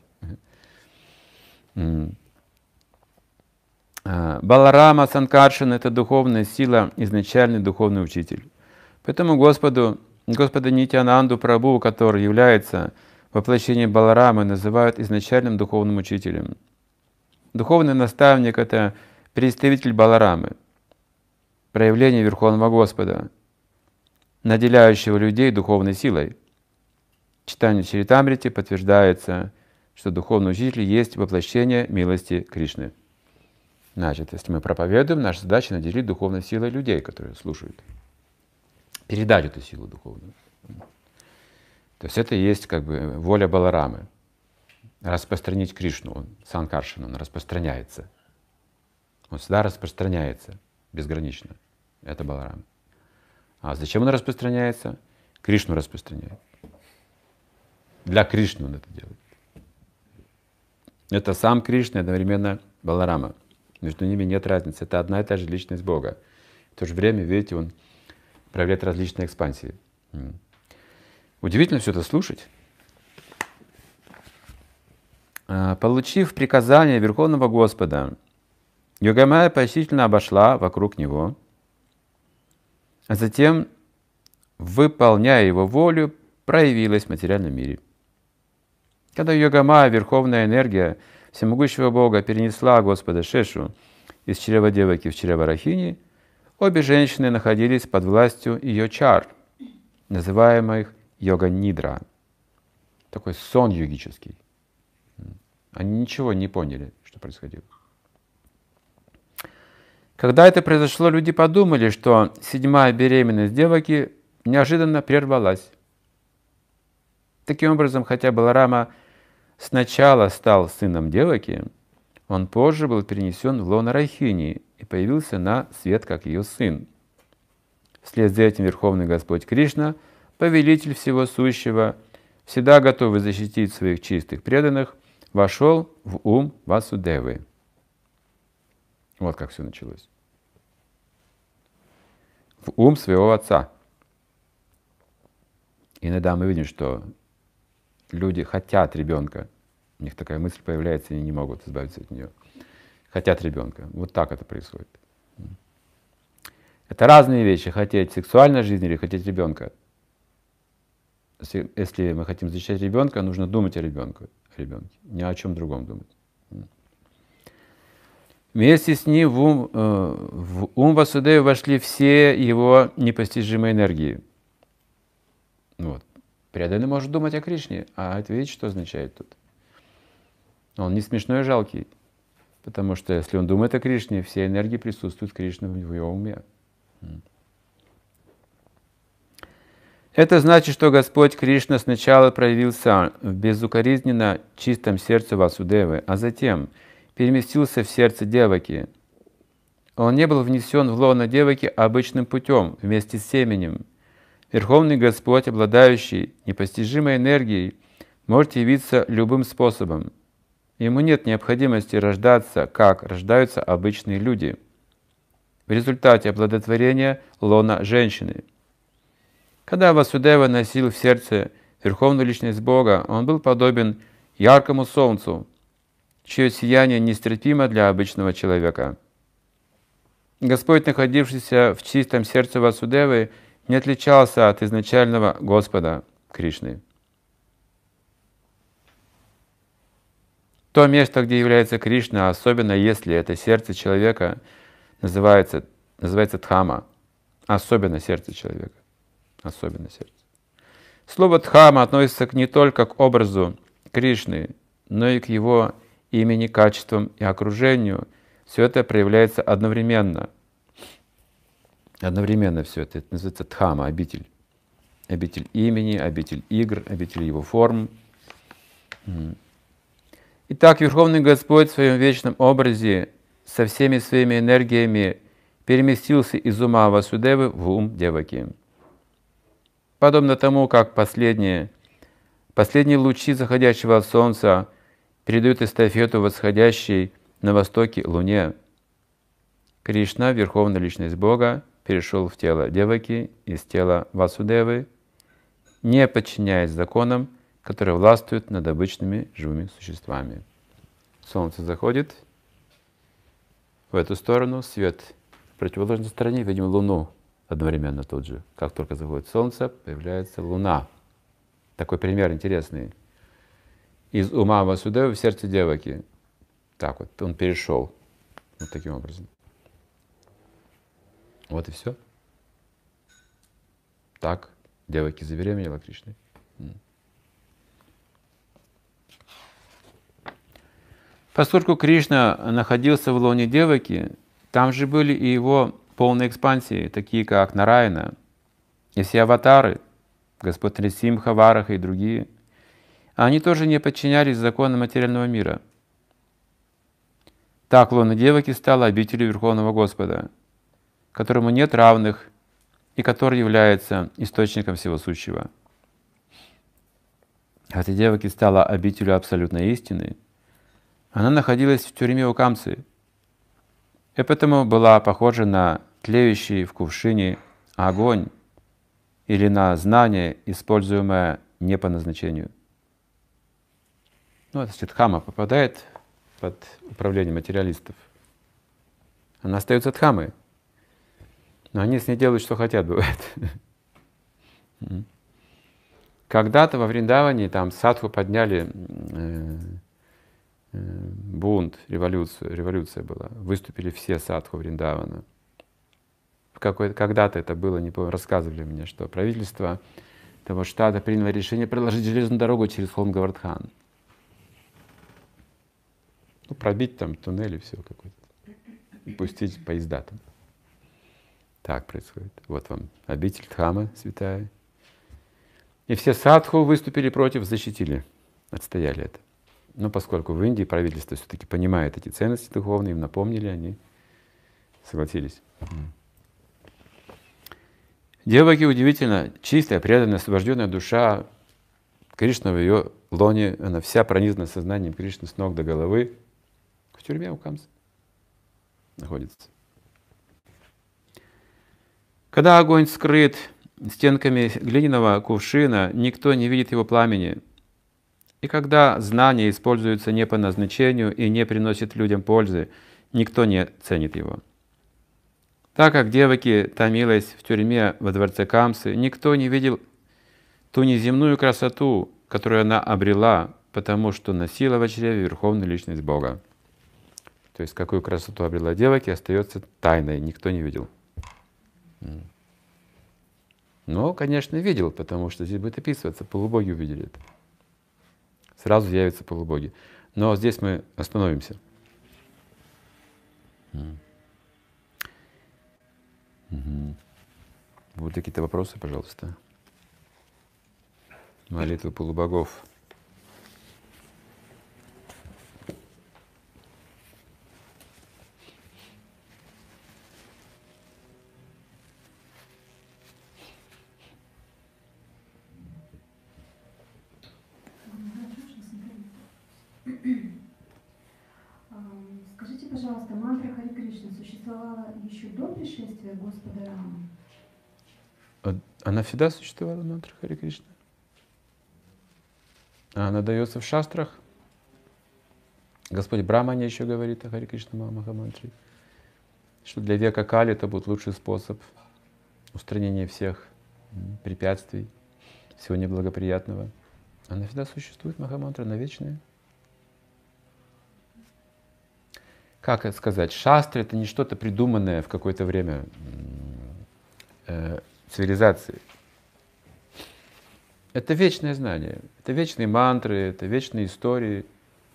Баларама Санкаршана — это духовная сила, изначальный духовный учитель. Поэтому Господа Нитьянанду Прабху, который является воплощением Баларамы, называют изначальным духовным учителем. Духовный наставник — это представитель Баларамы, проявление Верховного Господа, наделяющего людей духовной силой. В читании Чаритамрити подтверждается, что духовный учитель есть воплощение милости Кришны. Значит, если мы проповедуем, наша задача — наделить духовной силой людей, которые слушают. Передать эту силу духовную. То есть это и есть как бы воля Баларамы. Распространить Кришну, он, Санкаршану, он распространяется. Он всегда распространяется безгранично. Это Баларама. А зачем он распространяется? Кришну распространяет. Для Кришны он это делает. Это сам Кришна, одновременно Баларама. Между ними нет разницы. Это одна и та же личность Бога. В то же время, видите, он проявляет различные экспансии. Удивительно все это слушать. Получив приказание Верховного Господа, Йогамая почтительно обошла вокруг него, а затем, выполняя его волю, проявилась в материальном мире. Когда Йогамая, верховная энергия всемогущего Бога, перенесла Господа Шешу из чрева Деваки в чрево Рахини, обе женщины находились под властью ее чар, называемых йога-нидра. Такой сон йогический. Они ничего не поняли, что происходило. Когда это произошло, люди подумали, что 7-я беременность Деваки неожиданно прервалась. Таким образом, хотя Баларама сначала стал сыном Деваки, он позже был перенесен в лоно Рахини и появился на свет как ее сын. Вслед за этим Верховный Господь Кришна, повелитель всего сущего, всегда готовый защитить своих чистых преданных, вошел в ум Васудевы. Вот как все началось. В ум своего отца. Иногда мы видим, что люди хотят ребенка. У них такая мысль появляется, и они не могут избавиться от нее. Хотят ребенка. Вот так это происходит. Это разные вещи. Хотеть сексуальной жизни или хотеть ребенка. Если мы хотим защищать ребенка, нужно думать о ребенке. Ни о чем другом думать. Вместе с ним в ум Васудевы вошли все его непостижимые энергии. Вот. Преданный может думать о Кришне, а это видите, что означает тут? Он не смешной и жалкий, потому что если он думает о Кришне, все энергии присутствуют в Кришне в его уме. Это значит, что Господь Кришна сначала проявился в безукоризненно чистом сердце Васудевы, а затем переместился в сердце Деваки. Он не был внесен в лоно Деваки обычным путем, вместе с семенем. Верховный Господь, обладающий непостижимой энергией, может явиться любым способом. Ему нет необходимости рождаться, как рождаются обычные люди, в результате оплодотворения лона женщины. Когда Васудева носил в сердце Верховную Личность Бога, он был подобен яркому солнцу, чье сияние нестерпимо для обычного человека. Господь, находившийся в чистом сердце Васудевы, не отличался от изначального Господа Кришны. То место, где является Кришна, особенно если это сердце человека, называется Дхама, особенно сердце человека. Особенно сердце. Слово «дхама» относится не только к образу Кришны, но и к его имени, качествам и окружению. Все это проявляется одновременно. Одновременно все это. Это называется дхама, обитель. Обитель имени, обитель игр, обитель его форм. Итак, Верховный Господь в своем вечном образе со всеми своими энергиями переместился из ума Васудевы в ум Деваки. Подобно тому, как последние лучи заходящего солнца передают эстафету восходящей на востоке Луне, Кришна, Верховная Личность Бога, перешел в тело Деваки из тела Васудевы, не подчиняясь законам, которые властвуют над обычными живыми существами. Солнце заходит в эту сторону, свет в противоположной стороне, видим Луну одновременно тут же. Как только заходит солнце, появляется Луна. Такой пример интересный. Из ума Васудевы в сердце Деваки. Так вот, он перешел. Вот таким образом. Вот и все. Так Деваки забеременела Кришной. Поскольку Кришна находился в лоне Деваки, там же были и его полные экспансии, такие как Нараяна, и все аватары, Господь Нрисимха, Вараха и другие. Они тоже не подчинялись законам материального мира. Так лона Деваки стала обителью Верховного Господа, которому нет равных и который является источником всего сущего. Хотя Деваки стала обителью абсолютной истины, она находилась в тюрьме у Камсы, и поэтому была похожа на тлеющий в кувшине огонь или на знание, используемое не по назначению. Ну, это дхамма попадает под управление материалистов. Она остается дхаммой, но они с ней делают, что хотят, бывает. Когда-то во Вриндаване там садху подняли бунт, революция была. Выступили все садху Вриндавана. Когда-то это было, не помню, рассказывали мне, что правительство того штата приняло решение проложить железную дорогу через холм Гавардхан. Ну, пробить там туннели, все какое-то. И пустить поезда там. Так происходит. Вот вам обитель Дхаммы святая. И все садху выступили против, защитили, отстояли это. Но поскольку в Индии правительство все-таки понимает эти ценности духовные, им напомнили, они согласились. Деваки удивительно чистая, преданная, освобожденная душа. Кришна в ее лоне, она вся пронизана сознанием Кришны с ног до головы. В тюрьме у Камсы находится. Когда огонь скрыт стенками глиняного кувшина, никто не видит его пламени. И когда знание используется не по назначению и не приносит людям пользы, никто не ценит его. Так как деваки томилась в тюрьме во дворце Камсы, никто не видел ту неземную красоту, которую она обрела, потому что носила в чреве верховную личность Бога. То есть какую красоту обрела деваки, остается тайной, никто не видел. Но, конечно, видел, потому что здесь будет описываться, полубоги увидели это. Сразу явятся полубоги. Но здесь мы остановимся. Будут какие-то вопросы, пожалуйста? Молитвы полубогов. Скажите, пожалуйста, мантра Хари Кришна существовала еще до пришествия Господа Рамы? Она всегда существовала, мантра Хари Кришна? Она дается в шастрах. Господь Брахмане еще говорит о Хари Кришна Махамантре, что для века Кали это будет лучший способ устранения всех препятствий, всего неблагоприятного. Она всегда существует, Махамантра, она вечная. Как это сказать? Шастры — это не что-то придуманное в какое-то время цивилизации. Это вечное знание, это вечные мантры, это вечные истории.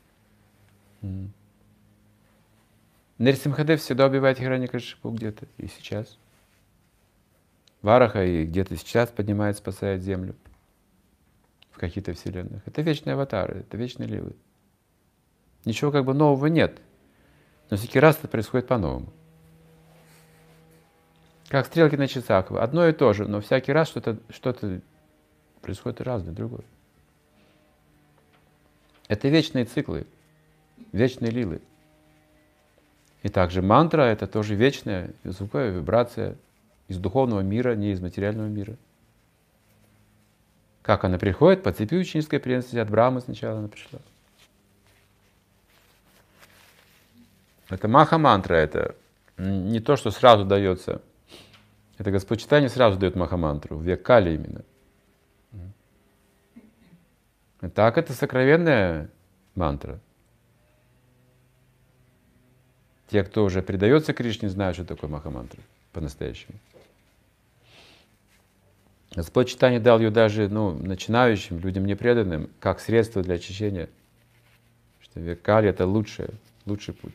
Нарисимхадев всегда убивает Хираньякашипу где-то и сейчас. Вараха и где-то сейчас поднимает, спасает землю в каких-то вселенных. Это вечные аватары, это вечные лилы. Ничего как бы нового нет, но всякий раз это происходит по-новому. Как стрелки на часах, одно и то же, но всякий раз что-то происходит разное, другое. Это вечные циклы, вечные лилы. И также мантра — это тоже вечная звуковая вибрация из духовного мира, не из материального мира. Как она приходит? По цепи ученической преданности от Брахмы сначала она пришла. Это маха-мантра, это не то, что сразу дается. Это Господь Чайтанья сразу дает маха-мантру, в век Кали именно. Так, это сокровенная мантра. Те, кто уже предается Кришне, знают, что такое маха-мантра по-настоящему. Господь Чайтанья дал ее даже начинающим, людям непреданным, как средство для очищения. Что век Кали — это лучший путь.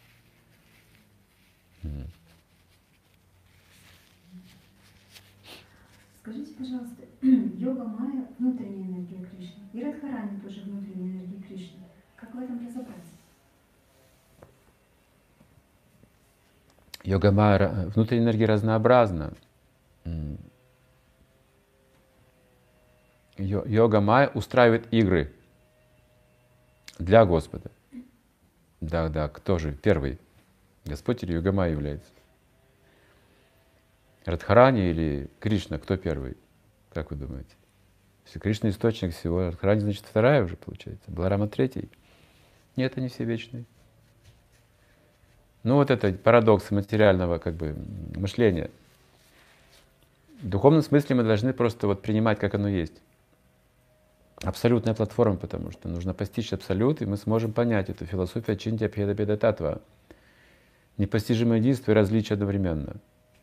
Скажите, пожалуйста, йога Майя — внутренняя энергия Кришны, и Радхарани тоже внутренняя энергия Кришны. Как в этом разобраться? Йога Майя, внутренняя энергия разнообразна. Йога Майя устраивает игры для Господа. Да, кто же первый? Господь или Йога Майя является? Радхарани или Кришна, кто первый? Как вы думаете? Если Кришна источник всего, Радхарани, значит, вторая уже получается. Баларама третий. Нет, они все вечные. Ну вот это парадокс материального как бы мышления. В духовном смысле мы должны просто вот принимать, как оно есть. Абсолютная платформа, потому что нужно постичь абсолют, и мы сможем понять эту философию Ачинтья Бхеда Беда Татва. Непостижимое единство и различие одновременно.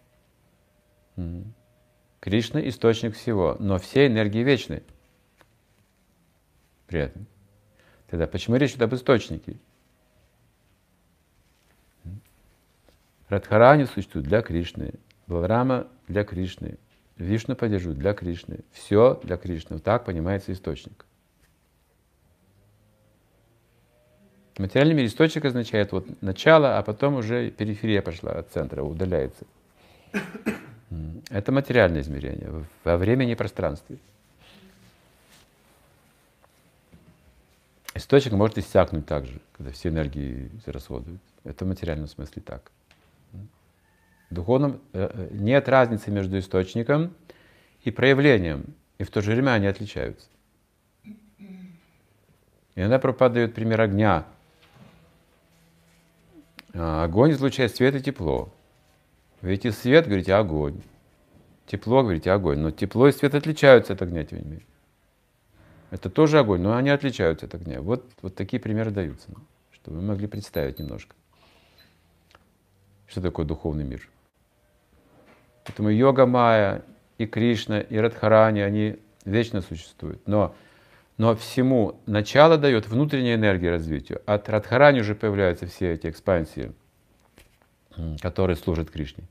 Кришна — источник всего, но все энергии вечны. При этом. Тогда почему речь идет об источнике? Радхарани существует для Кришны, Баларама для Кришны, Вишну поддерживают для Кришны. Все для Кришны. Вот так понимается источник. В материальном мире источник означает вот начало, а потом уже периферия пошла от центра, удаляется. Это материальное измерение во времени и пространстве. Источник может иссякнуть также, когда все энергии расходуют. Это в материальном смысле так. В духовном нет разницы между источником и проявлением, и в то же время они отличаются. Иногда Прабхупада дает пример огня. Огонь излучает свет и тепло. Вы видите свет, говорите огонь. Тепло, говорите огонь. Но тепло и свет отличаются от огня, тем не менее. Это тоже огонь, но они отличаются от огня. Вот такие примеры даются, чтобы вы могли представить немножко, что такое духовный мир. Поэтому йога майя, и Кришна, и Радхарани, они вечно существуют. Но всему начало дает внутренняя энергия развитию. От Радхарани уже появляются все эти экспансии, которые служат Кришне.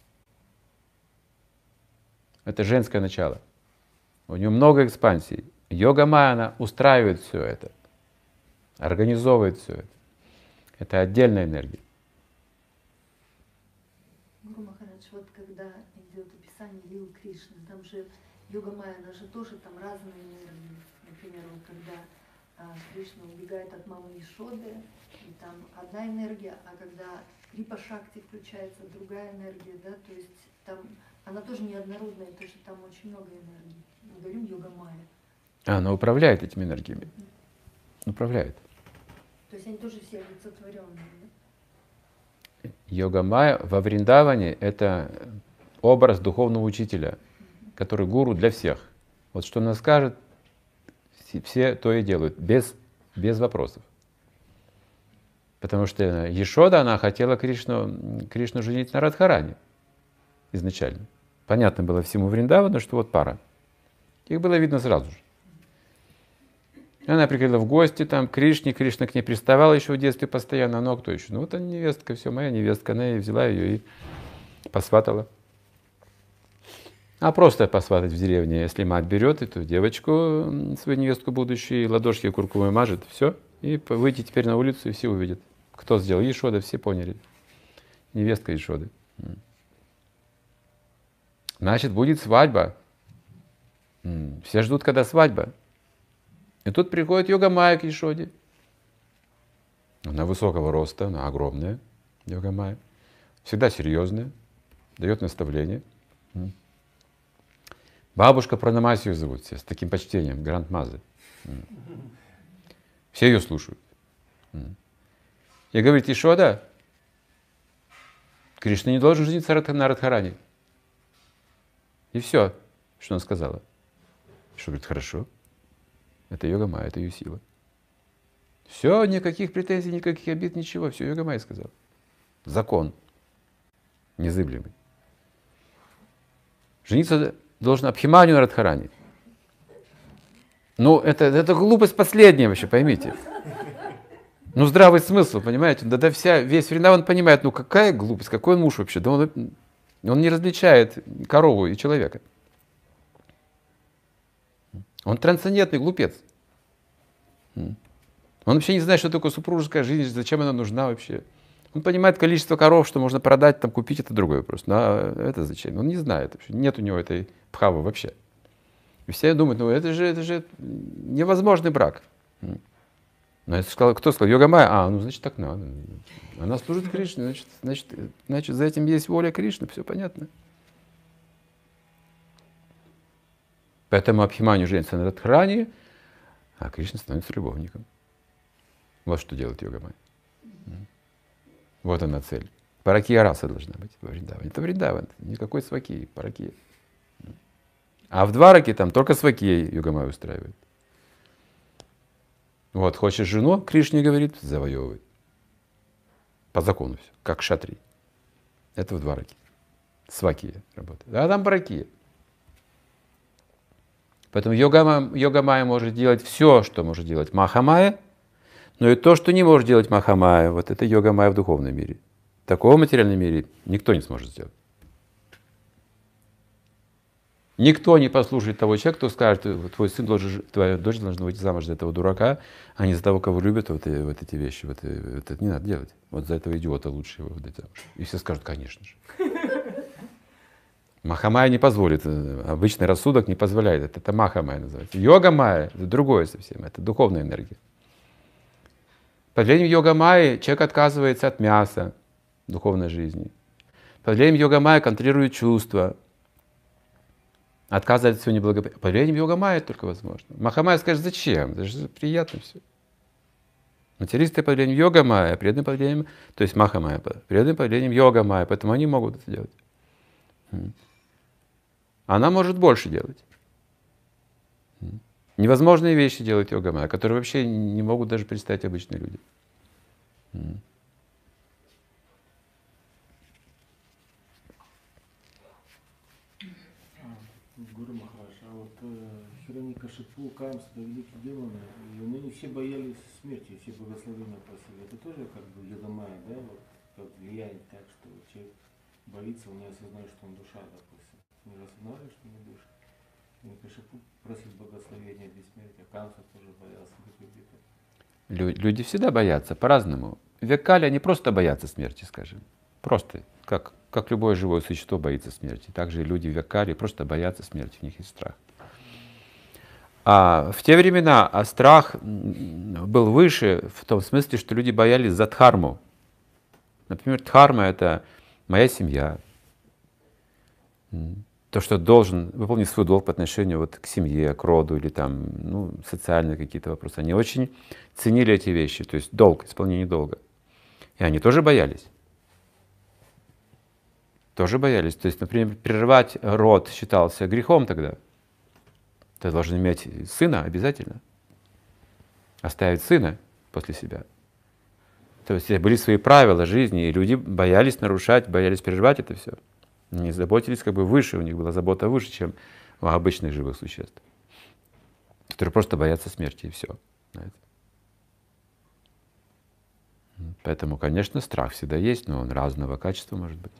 Это женское начало. У нее много экспансий. Йога майя, она устраивает все это, организовывает все это. Это отдельная энергия. Гуру Махарадж, вот когда идет описание лил Кришны, там же йога майя, она же тоже там разные энергии. Например, вот когда Кришна убегает от мамы Ишоды, и там одна энергия, а когда Крипа Шакти включается, другая энергия, да, то есть там она тоже неоднородная, потому что там очень много энергий. Мы говорим йога майя. Она управляет этими энергиями. Управляет. То есть они тоже все олицетворенные, да? Йога майя во Вриндаване — это образ духовного учителя, который гуру для всех. Вот что он скажет, все то и делают, без вопросов. Потому что Ешода, она хотела Кришну женить на Радхарани изначально. Понятно было всему Вриндавану, что вот пара. Их было видно сразу же. Она приходила в гости там, к Кришне, Кришна к ней приставала еще в детстве постоянно, ну а кто еще? Ну вот она невестка, все, моя невестка, она и взяла ее и посватала. А просто посватать в деревне, если мать берет эту девочку, свою невестку будущую, ладошки куркумой мажет, все, и выйти теперь на улицу, и все увидят. Кто сделал? Ешода, все поняли. Невестка Ешоды. Значит, будет свадьба. Все ждут, когда свадьба. И тут приходит йога майя к Ешоде. Она высокого роста, она огромная, йога майя. Всегда серьезная, дает наставления. Бабушка Пранамасию зовут все, с таким почтением, Грандмазы. Все ее слушают. И говорит: Ешода, Кришна не должен жениться на Радхарани. И все, что она сказала. Ешода говорит: хорошо. Это йога майя, это ее сила. Все, никаких претензий, никаких обид, ничего. Все йога майя сказала. Закон незыблемый. Жениться должен Абхиманю на Радхарани. Ну, это глупость последняя вообще, поймите. Ну, здравый смысл, понимаете? Да весь Вриндаван понимает, ну какая глупость, какой он муж вообще? Да он не различает корову и человека. Он трансцендентный глупец. Он вообще не знает, что такое супружеская жизнь, зачем она нужна вообще. Он понимает количество коров, что можно продать, там, купить, это другой вопрос. Но это зачем? Он не знает вообще. Нет у него этой пхавы вообще. И все думают: ну это же невозможный брак. Но кто сказал? Йога майя? Ну значит так надо. Она служит Кришне, значит за этим есть воля Кришны, все понятно. Поэтому Абхиманью женится на Радхарани, а Кришна становится любовником. Вот что делает Йога-майя. Вот она цель. Паракия раса должна быть во Вриндаване. Это Вриндаван, никакой сваки, паракия. А в Двараке там только сваки Йога-майя устраивает. Вот, хочешь жену, Кришне говорит, завоевывай. По закону все, как шатри. Это в Двараке. Свакия работает. А там паракия. Поэтому Йога-майя может делать все, что может делать Маха-майя, но и то, что не может делать Маха-майя, вот это Йога-майя в духовном мире. Такого в материальном мире никто не сможет сделать. Никто не послушает того человека, кто скажет, твой сын должен, твоя дочь должна выйти замуж за этого дурака, а не за того, кого любят, вот эти вещи. Вот это не надо делать. Вот за этого идиота лучше его выдать замуж. И все скажут, конечно же. Маха-майя не позволит, обычный рассудок не позволяет. Это Маха-майя называется. Йога-майя — это другое совсем, это духовная энергия. Под влиянием Йога-майи человек отказывается от мяса в духовной жизни. Под влиянием Йога-майи контролирует чувства, отказывается от всего неблагоприятного. Под влиянием Йога-майи это только возможно. Маха-майя скажет, зачем? Это же приятно все. Материалисты под влиянием Йога-майи, преданные под влиянием, то есть Маха-майя, преданные под влиянием Йога-майи, поэтому они могут это делать. Она может больше делать. Невозможные вещи делает Йога-майя, которые вообще не могут даже представить обычные люди. Гуру Махарадж, а вот Хираньякашипу, Камса, да, великие демоны, и они все боялись смерти, все благословения просили. Это тоже как бы Йога-майя, да, вот как влияет так, что человек боится, он не осознает, что он душа, допустим. Не осознали, что не душа. Хираньякашипу просит благословения бессмертия, Камса тоже боялся. Люди всегда боятся по-разному. Веккали, они просто боятся смерти, скажем. Просто, как любое живое существо боится смерти. Также и люди в Веккали просто боятся смерти, у них есть страх. А в те времена страх был выше в том смысле, что люди боялись за дхарму. Например, дхарма — это моя семья. То, что должен выполнить свой долг по отношению вот к семье, к роду или там, социальные какие-то вопросы. Они очень ценили эти вещи, то есть долг, исполнение долга. И они тоже боялись. Тоже боялись. То есть, например, прерывать род считался грехом тогда. Ты должен иметь сына обязательно. Оставить сына после себя. То есть были свои правила жизни, и люди боялись нарушать, боялись переживать это все. Они заботились как бы выше, у них была забота выше, чем у обычных живых существ, которые просто боятся смерти и все. Знаете? Поэтому, конечно, страх всегда есть, но он разного качества может быть.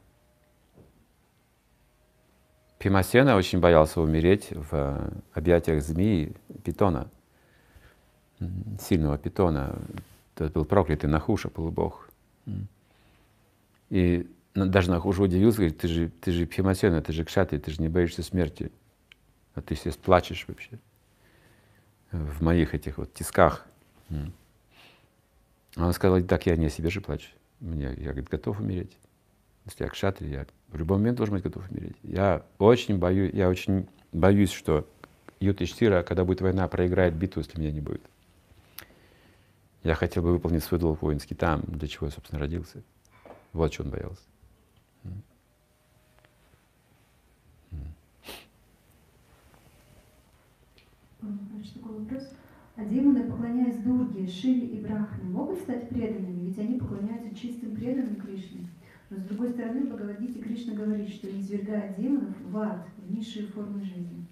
Бхимасена очень боялся умереть в объятиях змеи, питона, сильного питона. Тот был проклятый Нахуша, полубог. И даже Нахуша удивился, говорит, ты же Бхимасена, ты же кшатри, ты же не боишься смерти. А ты сейчас плачешь вообще в моих этих вот тисках. А он сказал, так я не о себе же плачу. Я говорит, готов умереть. Если я кшатри, я в любой момент должен быть готов умереть. Я очень боюсь, что Юдхиштхира, когда будет война, проиграет битву, если меня не будет. Я хотел бы выполнить свой долг воинский там, для чего я, собственно, родился. Вот чего он боялся. Такой вопрос. А демоны, поклоняясь Дурге, Шиве и Брахме, могут стать преданными? Ведь они поклоняются чистым преданным Кришне. Но с другой стороны, в Бхагавад-гите Кришна говорит, что низвергает демонов в ад, в низшие формы жизни.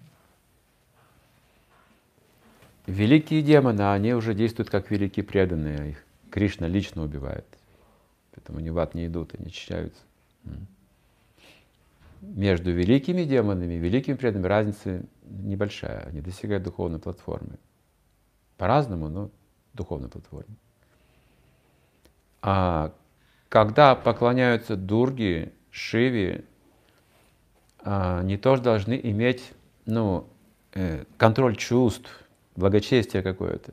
Великие демоны, они уже действуют как великие преданные. Их Кришна лично убивает. Поэтому они в ад не идут, они очищаются. Между великими демонами и великими преданными разница небольшая. Они достигают духовной платформы. По-разному, но духовной платформы. А когда поклоняются Дурге, Шиве, они тоже должны иметь контроль чувств, благочестие какое-то.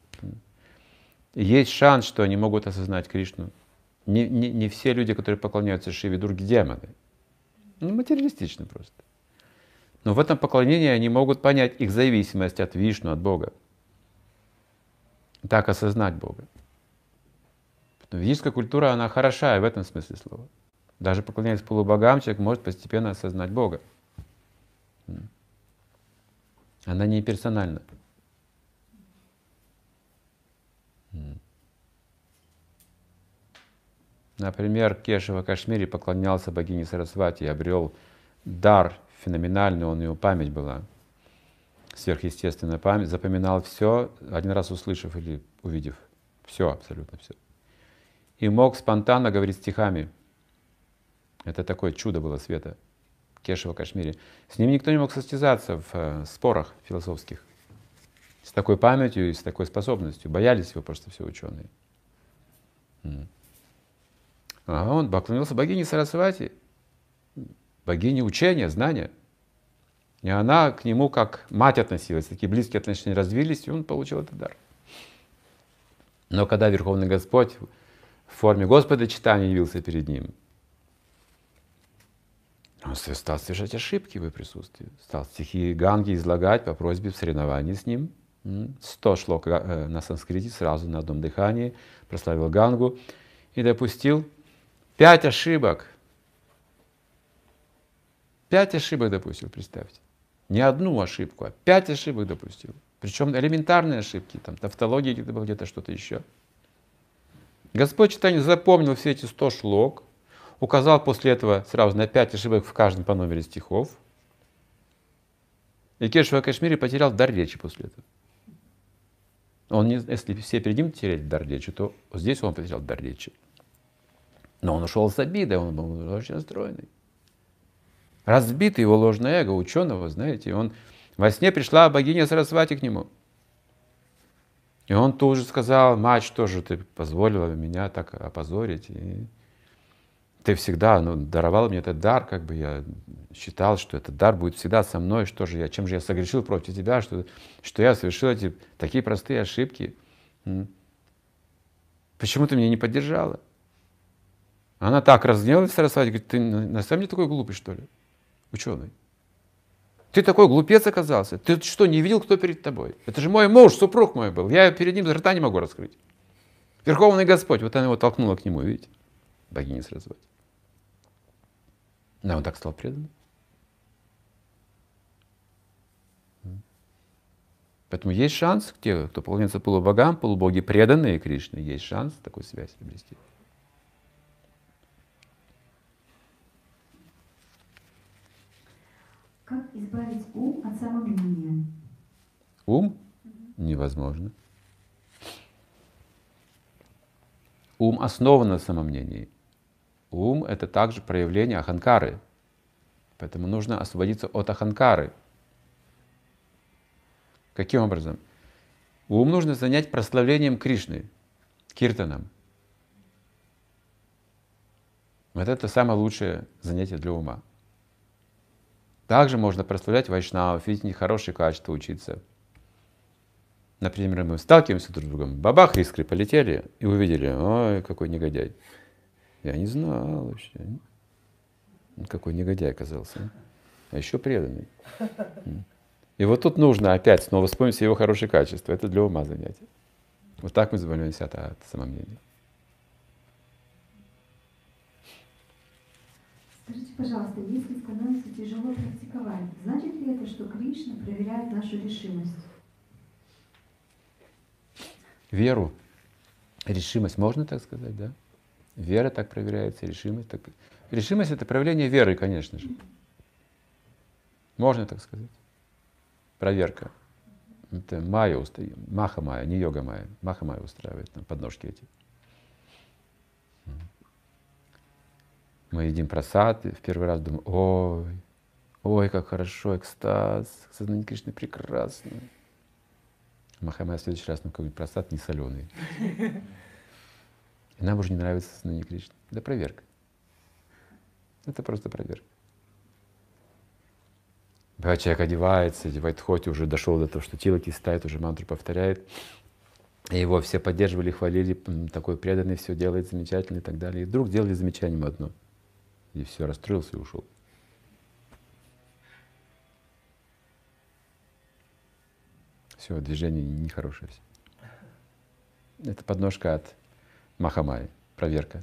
Есть шанс, что они могут осознать Кришну. Не все люди, которые поклоняются Шиве, Дурге, демоны. Материалистично просто. Но в этом поклонении они могут понять их зависимость от Вишну, от Бога. Так осознать Бога. Ведическая культура, она хороша и в этом смысле слова. Даже поклоняясь полубогам, человек может постепенно осознать Бога. Она не персональна. Например, Кешава Кашмири поклонялся богине Сарасвати и обрел дар феноменальный, у него память была, сверхъестественная память, запоминал все, один раз услышав или увидев, все, абсолютно все. И мог спонтанно говорить стихами. Это такое чудо было света, Кешава Кашмири. С ним никто не мог состязаться в спорах философских. С такой памятью и с такой способностью. Боялись его просто все ученые. А он поклонился богине Сарасвати, богине учения, знания. И она к нему как мать относилась. Такие близкие отношения развились, и он получил этот дар. Но когда Верховный Господь в форме Господа читания явился перед ним, он стал совершать ошибки в его присутствии. Стал стихи Ганги излагать по просьбе в соревновании с ним. 100 шлок на санскрите сразу на одном дыхании, прославил Гангу и допустил 5 ошибок. 5 ошибок допустил, представьте. Не одну ошибку, а 5 ошибок допустил. Причем элементарные ошибки, там тавтология где-то было, где-то что-то еще. Господь читание запомнил все эти 100 шлок, указал после этого сразу на 5 ошибок в каждом по номеру стихов. И Кешава Кашмири потерял дар речи после этого. Он если все перед ним теряли дар речи, то здесь он потерял дар речи. Но он ушел с обидой, он был очень расстроенный. Разбитый его ложное эго ученого, знаете, он во сне пришла богиня Сарасвати к нему. И он тут же сказал: мать, что же ты позволила меня так опозорить? И ты всегда даровал мне этот дар, как бы я считал, что этот дар будет всегда со мной, чем же я согрешил против тебя, что я совершил эти такие простые ошибки. Почему ты меня не поддержала? Она так разгневалась, Сарасвати, говорит: ты на самом деле такой глупый, что ли? Ученый. Ты такой глупец оказался. Ты что, не видел, кто перед тобой? Это же мой муж, супруг мой был. Я перед ним рта не могу раскрыть. Верховный Господь. Вот она его толкнула к нему, видите? Богиня Сарасвати. Да, он так стал преданным. Поэтому есть шанс, те, кто поклоняется полубогам, полубоги преданные Кришне, есть шанс такую связь обрести. Как избавить ум от самомнения? Ум? Невозможно. Ум основан на самомнении. Ум — это также проявление аханкары. Поэтому нужно освободиться от аханкары. Каким образом? Ум нужно занять прославлением Кришны, киртаном. Вот это самое лучшее занятие для ума. Также можно прославлять вайшнавов, видеть их хорошие качества, учиться. Например, мы сталкиваемся друг с другом, бабах, искры полетели, и увидели: ой, какой негодяй. Я не знал вообще. Какой негодяй оказался. А еще преданный. И вот тут нужно опять снова вспомнить все его хорошие качества. Это для ума занятие. Вот так мы избавляемся от самомнения. Скажите, пожалуйста, если становится тяжело практиковать, значит ли это, что Кришна проверяет нашу решимость? Веру, решимость, можно так сказать, да? Вера так проверяется, решимость так. Решимость — это проявление веры, конечно же. Можно так сказать. Проверка. Это майя, маха майя, не йога майя. Маха майя устраивает там подножки эти. Мы едим прасад, и в первый раз думаем: ой, как хорошо, экстаз, сознание Кришны прекрасно. Махамая в следующий раз на какой-нибудь прасад не соленый. И нам уже не нравится сознание Кришны. Это проверка. Это просто проверка. Бывает, человек одевается, одевает хоти, уже дошел до того, что тилаки ставит, уже мантру повторяет. И его все поддерживали, хвалили, такой преданный, все делает замечательно и так далее. И вдруг делали замечание ему одно. И все, расстроился и ушел. Все, движение нехорошее. Это подножка от Махамайи, проверка.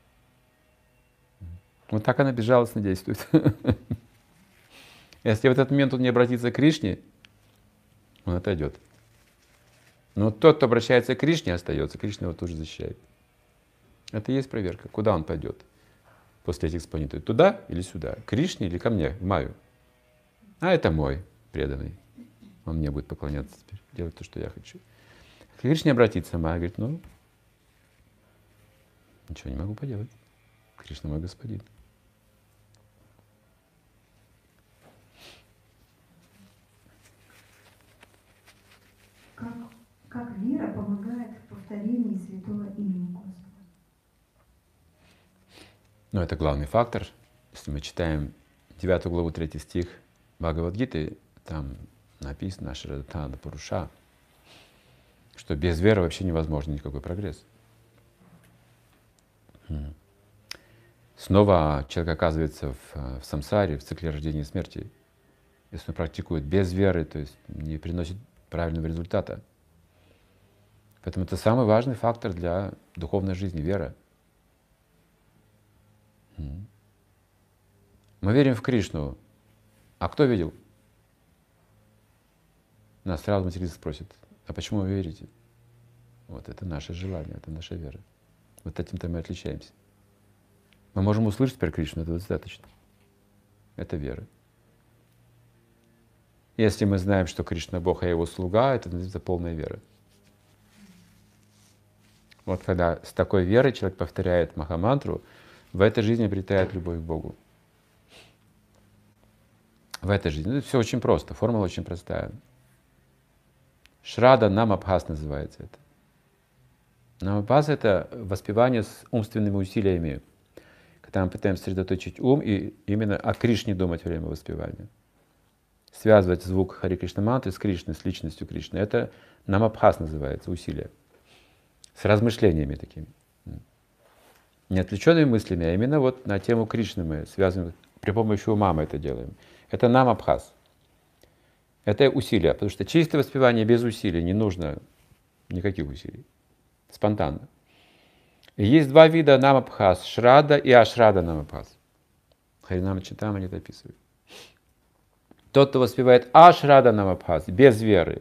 Вот так она безжалостно действует. Если в этот момент он не обратится к Кришне, он отойдет. Но тот, кто обращается к Кришне, остается. Кришна его тоже защищает. Это и есть проверка. Куда он пойдет после этих исполнителей? Туда или сюда? К Кришне или ко мне, в Майю? А это мой преданный. Он мне будет поклоняться теперь, делать то, что я хочу. К Кришне обратиться, Майя говорит, ну, ничего не могу поделать. Кришна мой господин. Как вера помогает в повторении святого имени Господа? Ну, это главный фактор. Если мы читаем 9 главу 3 стих Бхагавад-гиты, там написано Шрадатана Пуруша, что без веры вообще невозможен никакой прогресс. Снова человек оказывается в самсаре, в цикле рождения и смерти. Если он практикует без веры, то есть не приносит правильного результата. Поэтому это самый важный фактор для духовной жизни — вера. Мы верим в Кришну. А кто видел? Нас сразу материалист спросит, а почему вы верите? Вот это наше желание, это наша вера. Вот этим-то мы отличаемся. Мы можем услышать про Кришну, это достаточно. Это вера. Если мы знаем, что Кришна Бог, а Его слуга, это называется полная вера. Вот когда с такой верой человек повторяет Махамантру, в этой жизни обретает любовь к Богу. В этой жизни. Ну, все очень просто, формула очень простая. Шрада Намабхас называется это. Намабхас — это воспевание с умственными усилиями, когда мы пытаемся сосредоточить ум и именно о Кришне думать во время воспевания. Связывать звук Хари Кришна мантры с Кришной, с личностью Кришны. Это Намабхас называется, усилие. С размышлениями такими. Не отвлеченными мыслями, а именно вот на тему Кришны мы связываем, при помощи ума мы это делаем. Это Намабхас. Это усилие, потому что чистое воспевание без усилий, не нужно никаких усилий. Спонтанно. И есть два вида Намабхас — Шрада и Ашрада Намабхас. Харинама Читамани это описывает. Тот, кто воспевает Ашрада Намабхас, без веры,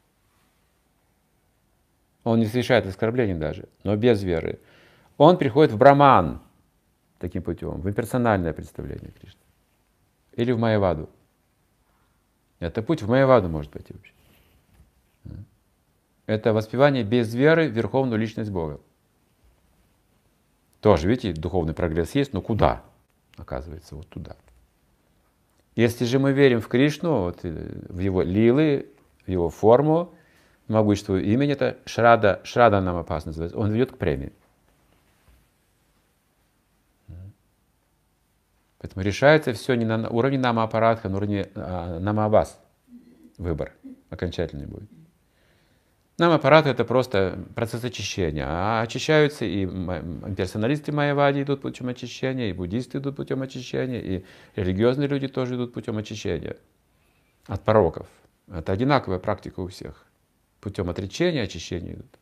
он не совершает оскорблений даже, но без веры, он приходит в Браман таким путем, в имперсональное представление Кришны. Или в Майяваду. Это путь в Майяваду может пойти вообще. Это воспевание без веры в Верховную Личность Бога. Тоже, видите, духовный прогресс есть, но куда? Оказывается, вот туда. Если же мы верим в Кришну, вот, в Его лилы, в Его форму, могущество имени, это Шрада Намабхас называется, он ведет к премии. Поэтому решается все не на уровне Нама-аппаратха, на уровне Нама-абас. Выбор окончательный будет. Нама-аппарат — это просто процесс очищения. А очищаются и персоналисты Майявади идут путем очищения, и буддисты идут путем очищения, и религиозные люди тоже идут путем очищения от пороков. Это одинаковая практика у всех. Путем отречения, очищения идут.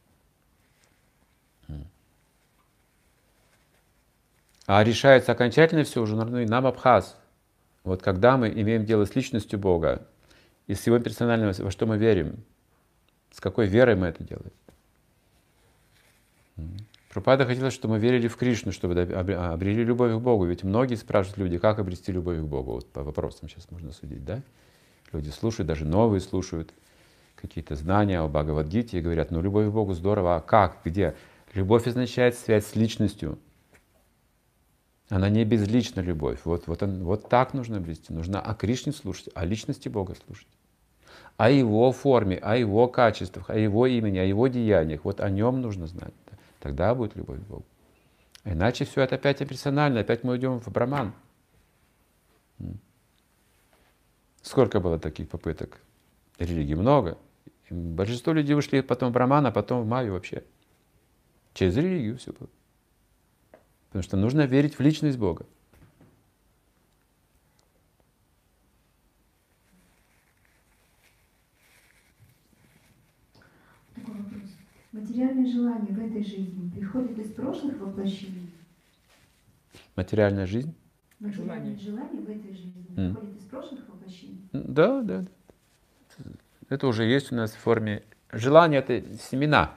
А решается окончательно все уже на уровне Намабхас. Вот когда мы имеем дело с личностью Бога и с Его персональным, во что мы верим, с какой верой мы это делаем. Прабхупада хотела, чтобы мы верили в Кришну, чтобы обрели любовь к Богу. Ведь многие спрашивают люди, как обрести любовь к Богу. Вот по вопросам сейчас можно судить, да? Люди слушают, даже новые слушают какие-то знания о Бхагавад-гите и говорят, ну любовь к Богу здорово, а как, где? Любовь означает связь с личностью. Она не безлична любовь. Вот так нужно обрести. Нужно о Кришне слушать, о личности Бога слушать. О Его форме, о Его качествах, о Его имени, о Его деяниях. Вот о Нем нужно знать. Тогда будет любовь к Богу. Иначе все это опять имперсонально, опять мы уйдем в Браман. Сколько было таких попыток религии? Много. Большинство людей вышли потом в Браман, а потом в Майю вообще. Через религию все было. Потому что нужно верить в личность Бога. Материальные желания в этой жизни приходят из прошлых воплощений? Материальная жизнь? Материальные желания в этой жизни приходят из прошлых воплощений? Да, да. Это уже есть у нас в форме... Желание — это семена.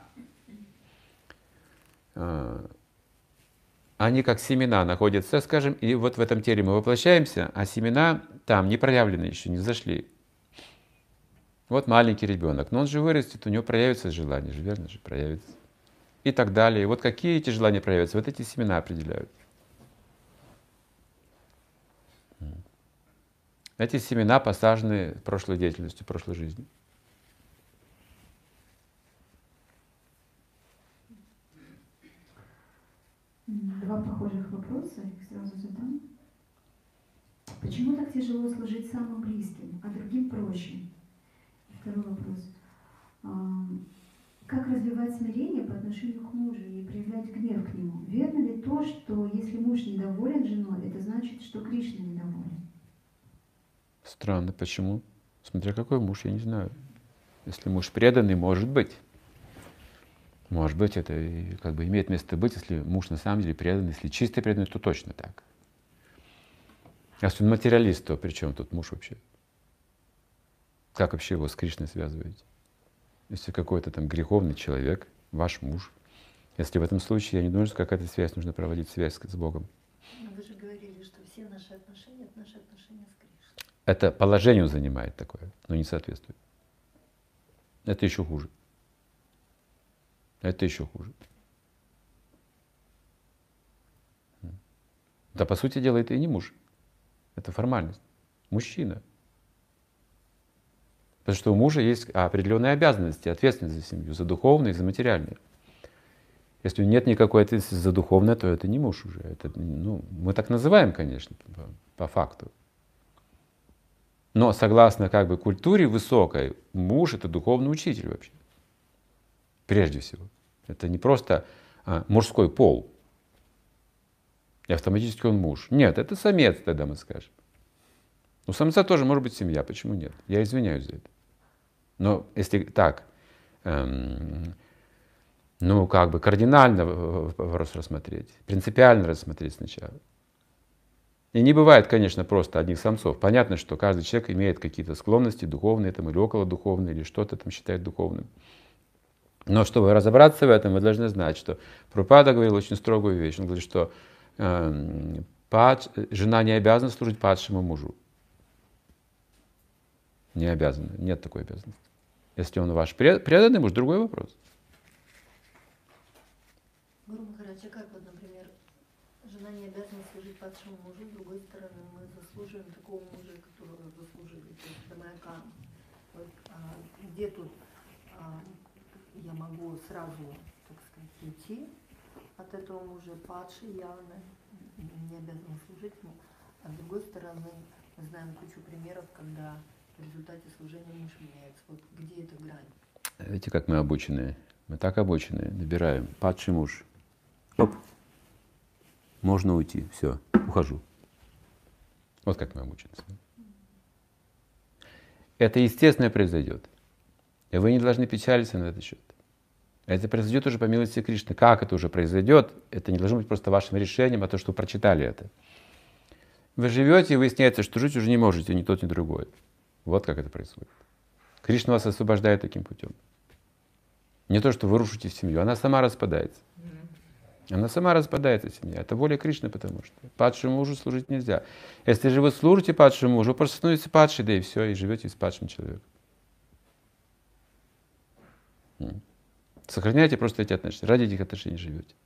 Они как семена находятся, скажем, и вот в этом теле мы воплощаемся, а семена там не проявлены еще, не взошли. Вот маленький ребенок, но он же вырастет, у него проявится желание, же верно же, проявится. И так далее. И вот какие эти желания проявятся, вот эти семена определяют. Эти семена посажены прошлой деятельностью, прошлой жизнью. Два похожих вопроса, их сразу задам. Почему так тяжело служить самым близким, а другим проще? Второй вопрос. Как развивать смирение по отношению к мужу и проявлять гнев к нему? Верно ли то, что если муж недоволен женой, это значит, что Кришна недоволен? Странно, почему? Смотря какой муж, я не знаю. Если муж преданный, может быть. Может быть, это и как бы имеет место быть, если муж на самом деле преданный, если чистый преданный, то точно так. А если он материалист, то при чем тут муж вообще? Как вообще его с Кришной связываете? Если какой-то там греховный человек, ваш муж, если в этом случае, я не думаю, что какая-то связь, нужно проводить связь с Богом. Но вы же говорили, что все наши отношения — это наши отношения с Кришной. Это положение он занимает такое, но не соответствует. Это еще хуже. Это еще хуже. Да, по сути дела, это и не муж. Это формальность. Мужчина. Потому что у мужа есть определенные обязанности, ответственность за семью, за духовное и за материальное. Если нет никакой ответственности за духовное, то это не муж уже. Это, мы так называем, конечно, по факту. Но согласно как бы культуре высокой, муж — это духовный учитель вообще. Прежде всего. Это не просто мужской пол. И автоматически он муж. Нет, это самец, тогда мы скажем. У самца тоже может быть семья, почему нет? Я извиняюсь за это. Но если так, как бы кардинально вопрос рассмотреть, принципиально рассмотреть сначала. И не бывает, конечно, просто одних самцов. Понятно, что каждый человек имеет какие-то склонности духовные там, или околодуховные, или что-то там считает духовным. Но чтобы разобраться в этом, вы должны знать, что Прабхупада говорил очень строгую вещь. Он говорит, что жена не обязана служить падшему мужу. Не обязана, нет такой обязанности. Если он ваш преданный муж, другой вопрос. Гуру Махарадж, а как вот, например, жена не обязана служить падшему мужу, с другой стороны, мы заслуживаем такого мужа, которого заслужили. То есть это моя карма. Вот, где тут я могу сразу, так сказать, уйти от этого мужа, падший явно, не обязан служить ему. А с другой стороны, мы знаем кучу примеров, когда в результате служения муж меняется. Вот где эта грань? Видите, как мы обучены? Мы так обучены, набираем. Падший муж. Оп. Можно уйти. Все, ухожу. Вот как мы обучены. Это естественно произойдет. И вы не должны печалиться на этот счет. Это произойдет уже по милости Кришны. Как это уже произойдет, это не должно быть просто вашим решением, а то, что вы прочитали это. Вы живете, и выясняется, что жить уже не можете, ни тот, ни другой. Вот как это происходит. Кришна вас освобождает таким путем. Не то, что вы рушите семью, она сама распадается. Она сама распадается, семья. Это воля Кришны, потому что падшему мужу служить нельзя. Если же вы служите падшему мужу, вы просто становитесь падшей, да и все, и живете с падшим человеком. Сохраняйте просто эти отношения, ради этих отношений живете.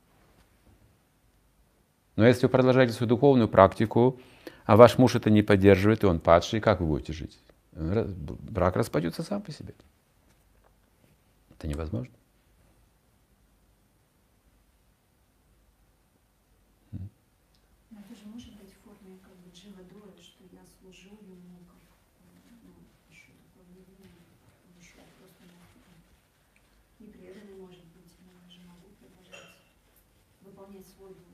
Но если вы продолжаете свою духовную практику, а ваш муж это не поддерживает, и он падший, как вы будете жить? Брак распадется сам по себе. Это невозможно. Это же может быть в форме как бы дживадоя, что я служу ему, еще такое влияние, еще просто непреданный может быть, но я же могу продолжать выполнять свой долг.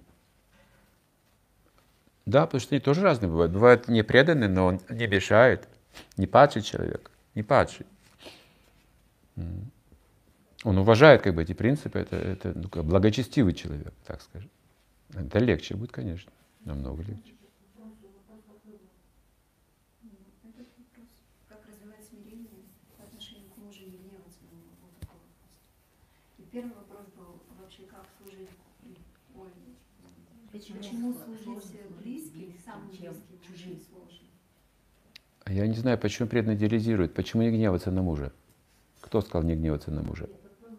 Да, потому что они тоже разные бывают. Бывают не преданные, но он не мешает. Не падший человек, не падший. Он уважает как бы эти принципы, это ну, как благочестивый человек, так скажем. Это легче будет, конечно, намного легче. Этот вопрос, как развивать смирение по отношению к мужу и не гневаться на него, вот такой вопрос. И первый вопрос был вообще, как служить, ой, почему служить близким, самым близким, чужим сложно. А я не знаю, почему преданные идеализируют, почему не гневаться на мужа? Кто сказал не гневаться на мужа?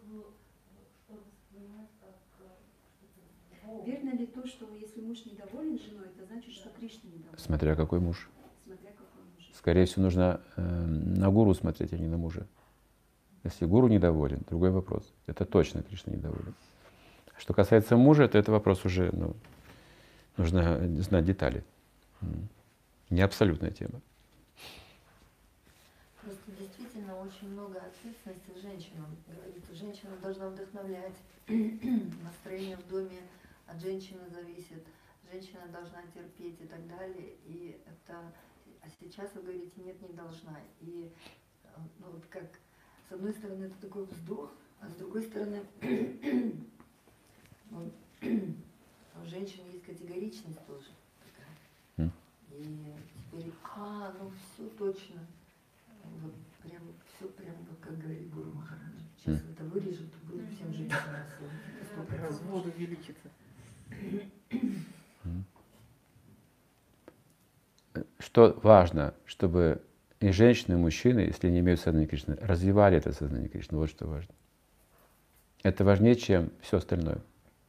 Верно ли то, что если муж недоволен женой, это значит, что Кришна недоволен? Смотря какой муж. Смотря какой муж. Скорее всего, нужно на гуру смотреть, а не на мужа. Если гуру недоволен, другой вопрос. Это точно Кришна недоволен. Что касается мужа, то это вопрос уже, нужно знать детали. Не абсолютная тема. Просто действительно очень много ответственности женщинам. Говорится, женщина должна вдохновлять, настроение в доме от женщины зависит, женщина должна терпеть и так далее. И это, а сейчас вы говорите, нет, не должна. И ну, вот как, с одной стороны, это такой вздох, а с другой стороны, у женщин есть категоричность тоже такая. И теперь, ну все точно. Вот прям, все прям, как говорит Гуру Махарадж. Сейчас это вырежет, будет всем женщинам. Развод увеличится. Что важно, чтобы и женщины, и мужчины, если не имеют сознания Кришны, развивали это сознание Кришны. Вот что важно. Это важнее, чем все остальное.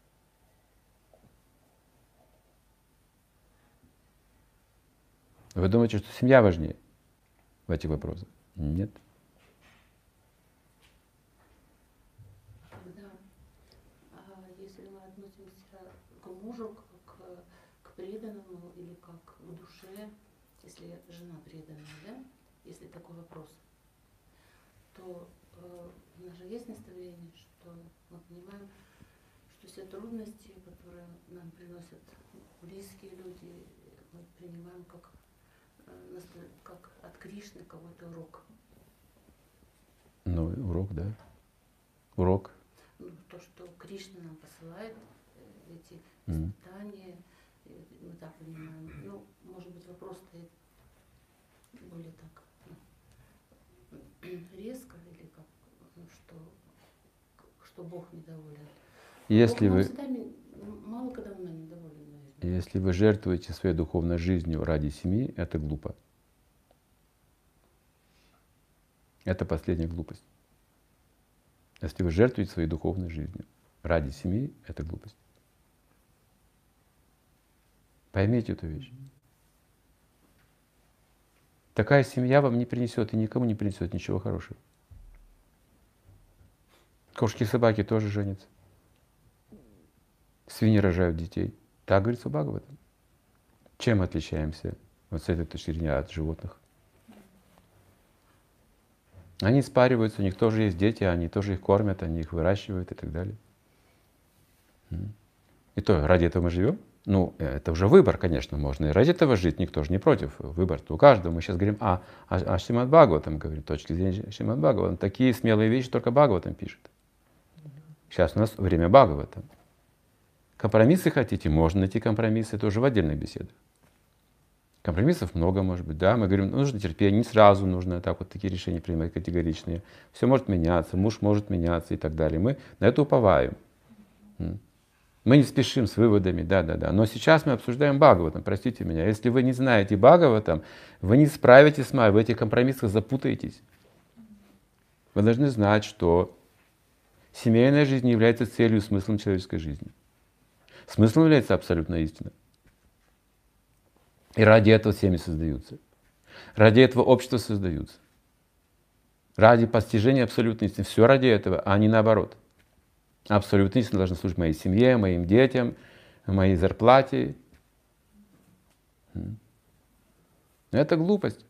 Вы думаете, что семья важнее в этих вопросах? Нет. Когда, если мы относимся к мужу, к преданному или как к душе, если жена преданная, да, если такой вопрос, то у нас же есть наставление, что мы понимаем, что все трудности, которые нам приносят близкие люди, мы принимаем как от Кришны какой-то урок. Ну, урок, да. Урок. Ну, то, что Кришна нам посылает, эти испытания, мы так понимаем. Ну, может быть, вопрос стоит более так резко, или как, ну, что Бог недоволен. Если Бог вы, всегда, мало когда он недоволен. если вы жертвуете своей духовной жизнью ради семьи, это глупо. Это последняя глупость. Если вы жертвуете своей духовной жизнью ради семьи, это глупость. Поймите эту вещь. Такая семья вам не принесет и никому не принесет ничего хорошего. Кошки и собаки тоже женятся. Свиньи рожают детей. Так говорится в Бхагаватам. Чем отличаемся вот с этой точки зрения от животных? Они спариваются, у них тоже есть дети, они тоже их кормят, они их выращивают и так далее. И то, ради этого мы живем? Ну, это уже выбор, конечно, можно и ради этого жить, никто же не против. Выбор-то у каждого. Мы сейчас говорим о Шримад Бхагаватам, говорим, точки зрения Шримад Бхагаватам. Такие смелые вещи только Бхагаватам пишет. Сейчас у нас время Бхагаватам. Компромиссы хотите? Можно найти компромиссы, это уже в отдельных беседах. Компромиссов много, может быть, да. Мы говорим, нужно терпение, не сразу нужно так вот такие решения принимать категоричные. Все может меняться, муж может меняться и так далее. Мы на это уповаем. Мы не спешим с выводами, да. Но сейчас мы обсуждаем Бхагаватам, простите меня. Если вы не знаете Бхагаватам, вы не справитесь с Майей, в этих компромиссах запутаетесь. Вы должны знать, что семейная жизнь не является целью и смыслом человеческой жизни. Смыслом является абсолютная истина. И ради этого семьи создаются. Ради этого общества создаются. Ради постижения абсолютной истины. Все ради этого, а не наоборот. Абсолютная истина должна служить моей семье, моим детям, моей зарплате. Это глупость.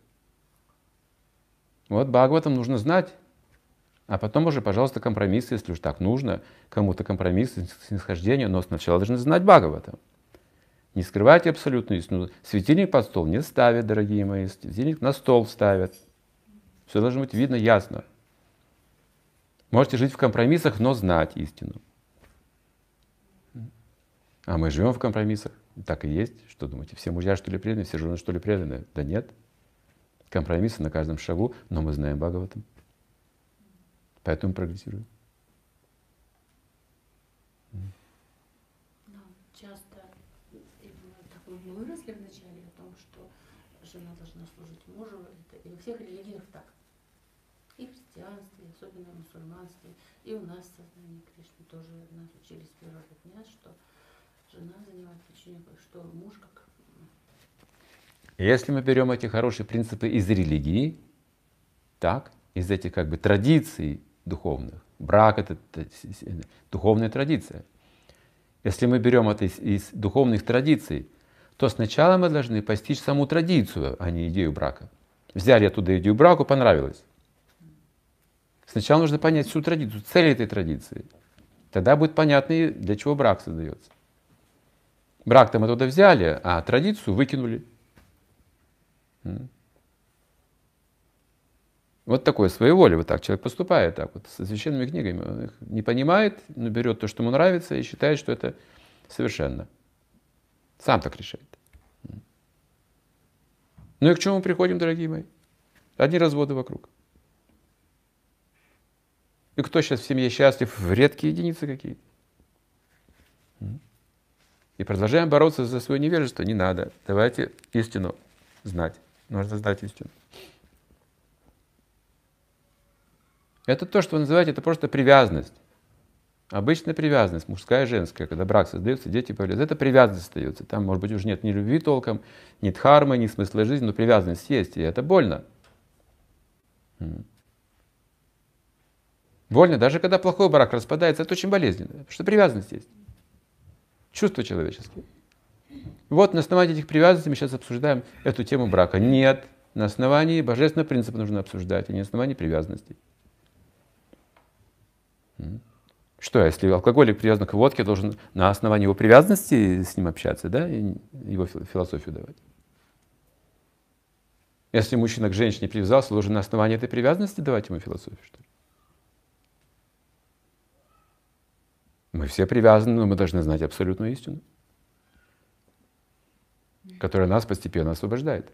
Вот Бхагаватам нужно знать. А потом уже, пожалуйста, компромиссы, если уж так нужно, кому-то компромиссы, снисхождение, но сначала должны знать Бхагаватам. Не скрывайте абсолютную истину. Светильник под стол не ставят, дорогие мои, светильник на стол ставят. Все должно быть видно ясно. Можете жить в компромиссах, но знать истину. А мы живем в компромиссах. Так и есть. Что думаете, все мужья что ли преданы, все жены что ли преданы? Да нет. Компромиссы на каждом шагу, но мы знаем Бхагаватам. Поэтому прогрессируем. Да, часто мы выросли вначале о том, что жена должна служить мужу. Это и во всех религиях так. И в христианстве, особенно в мусульманстве, и у нас в сознании Кришны тоже нас учили с первого дня, что жена занимает очень, что муж как... Если мы берем эти хорошие принципы из религии, так, из этих как бы традиций духовных, брак — это духовная традиция. Если мы берем это из духовных традиций, то сначала мы должны постичь саму традицию, а не идею брака. Взяли оттуда идею брака, понравилось. Сначала нужно понять всю традицию, цель этой традиции. Тогда будет понятно, для чего брак создается. Брак-то мы туда взяли, а традицию выкинули. Вот такое своеволие, вот так человек поступает, так вот, со священными книгами. Он их не понимает, но берет то, что ему нравится, и считает, что это совершенно. Сам так решает. Ну и к чему мы приходим, дорогие мои? Одни разводы вокруг. И кто сейчас в семье счастлив? Редкие единицы какие-то. И продолжаем бороться за свое невежество. Не надо. Давайте истину знать. Нужно знать истину. Это то, что вы называете, это просто привязанность. Обычная привязанность, мужская и женская. Когда брак создается, дети появляются. Это привязанность остается. Там, может быть, уже нет ни любви толком, ни дхармы, ни смысла жизни, но привязанность есть, и это больно. Больно, даже когда плохой брак распадается, это очень болезненно, потому что привязанность есть. Чувства человеческие. Вот на основании этих привязанностей мы сейчас обсуждаем эту тему брака. Нет, на основании божественного принципа нужно обсуждать, а не на основании привязанностей. Что, если алкоголик привязан к водке, должен на основании его привязанности с ним общаться, да, и его философию давать? Если мужчина к женщине привязался, должен на основании этой привязанности давать ему философию, что ли? Мы все привязаны, но мы должны знать абсолютную истину, которая нас постепенно освобождает.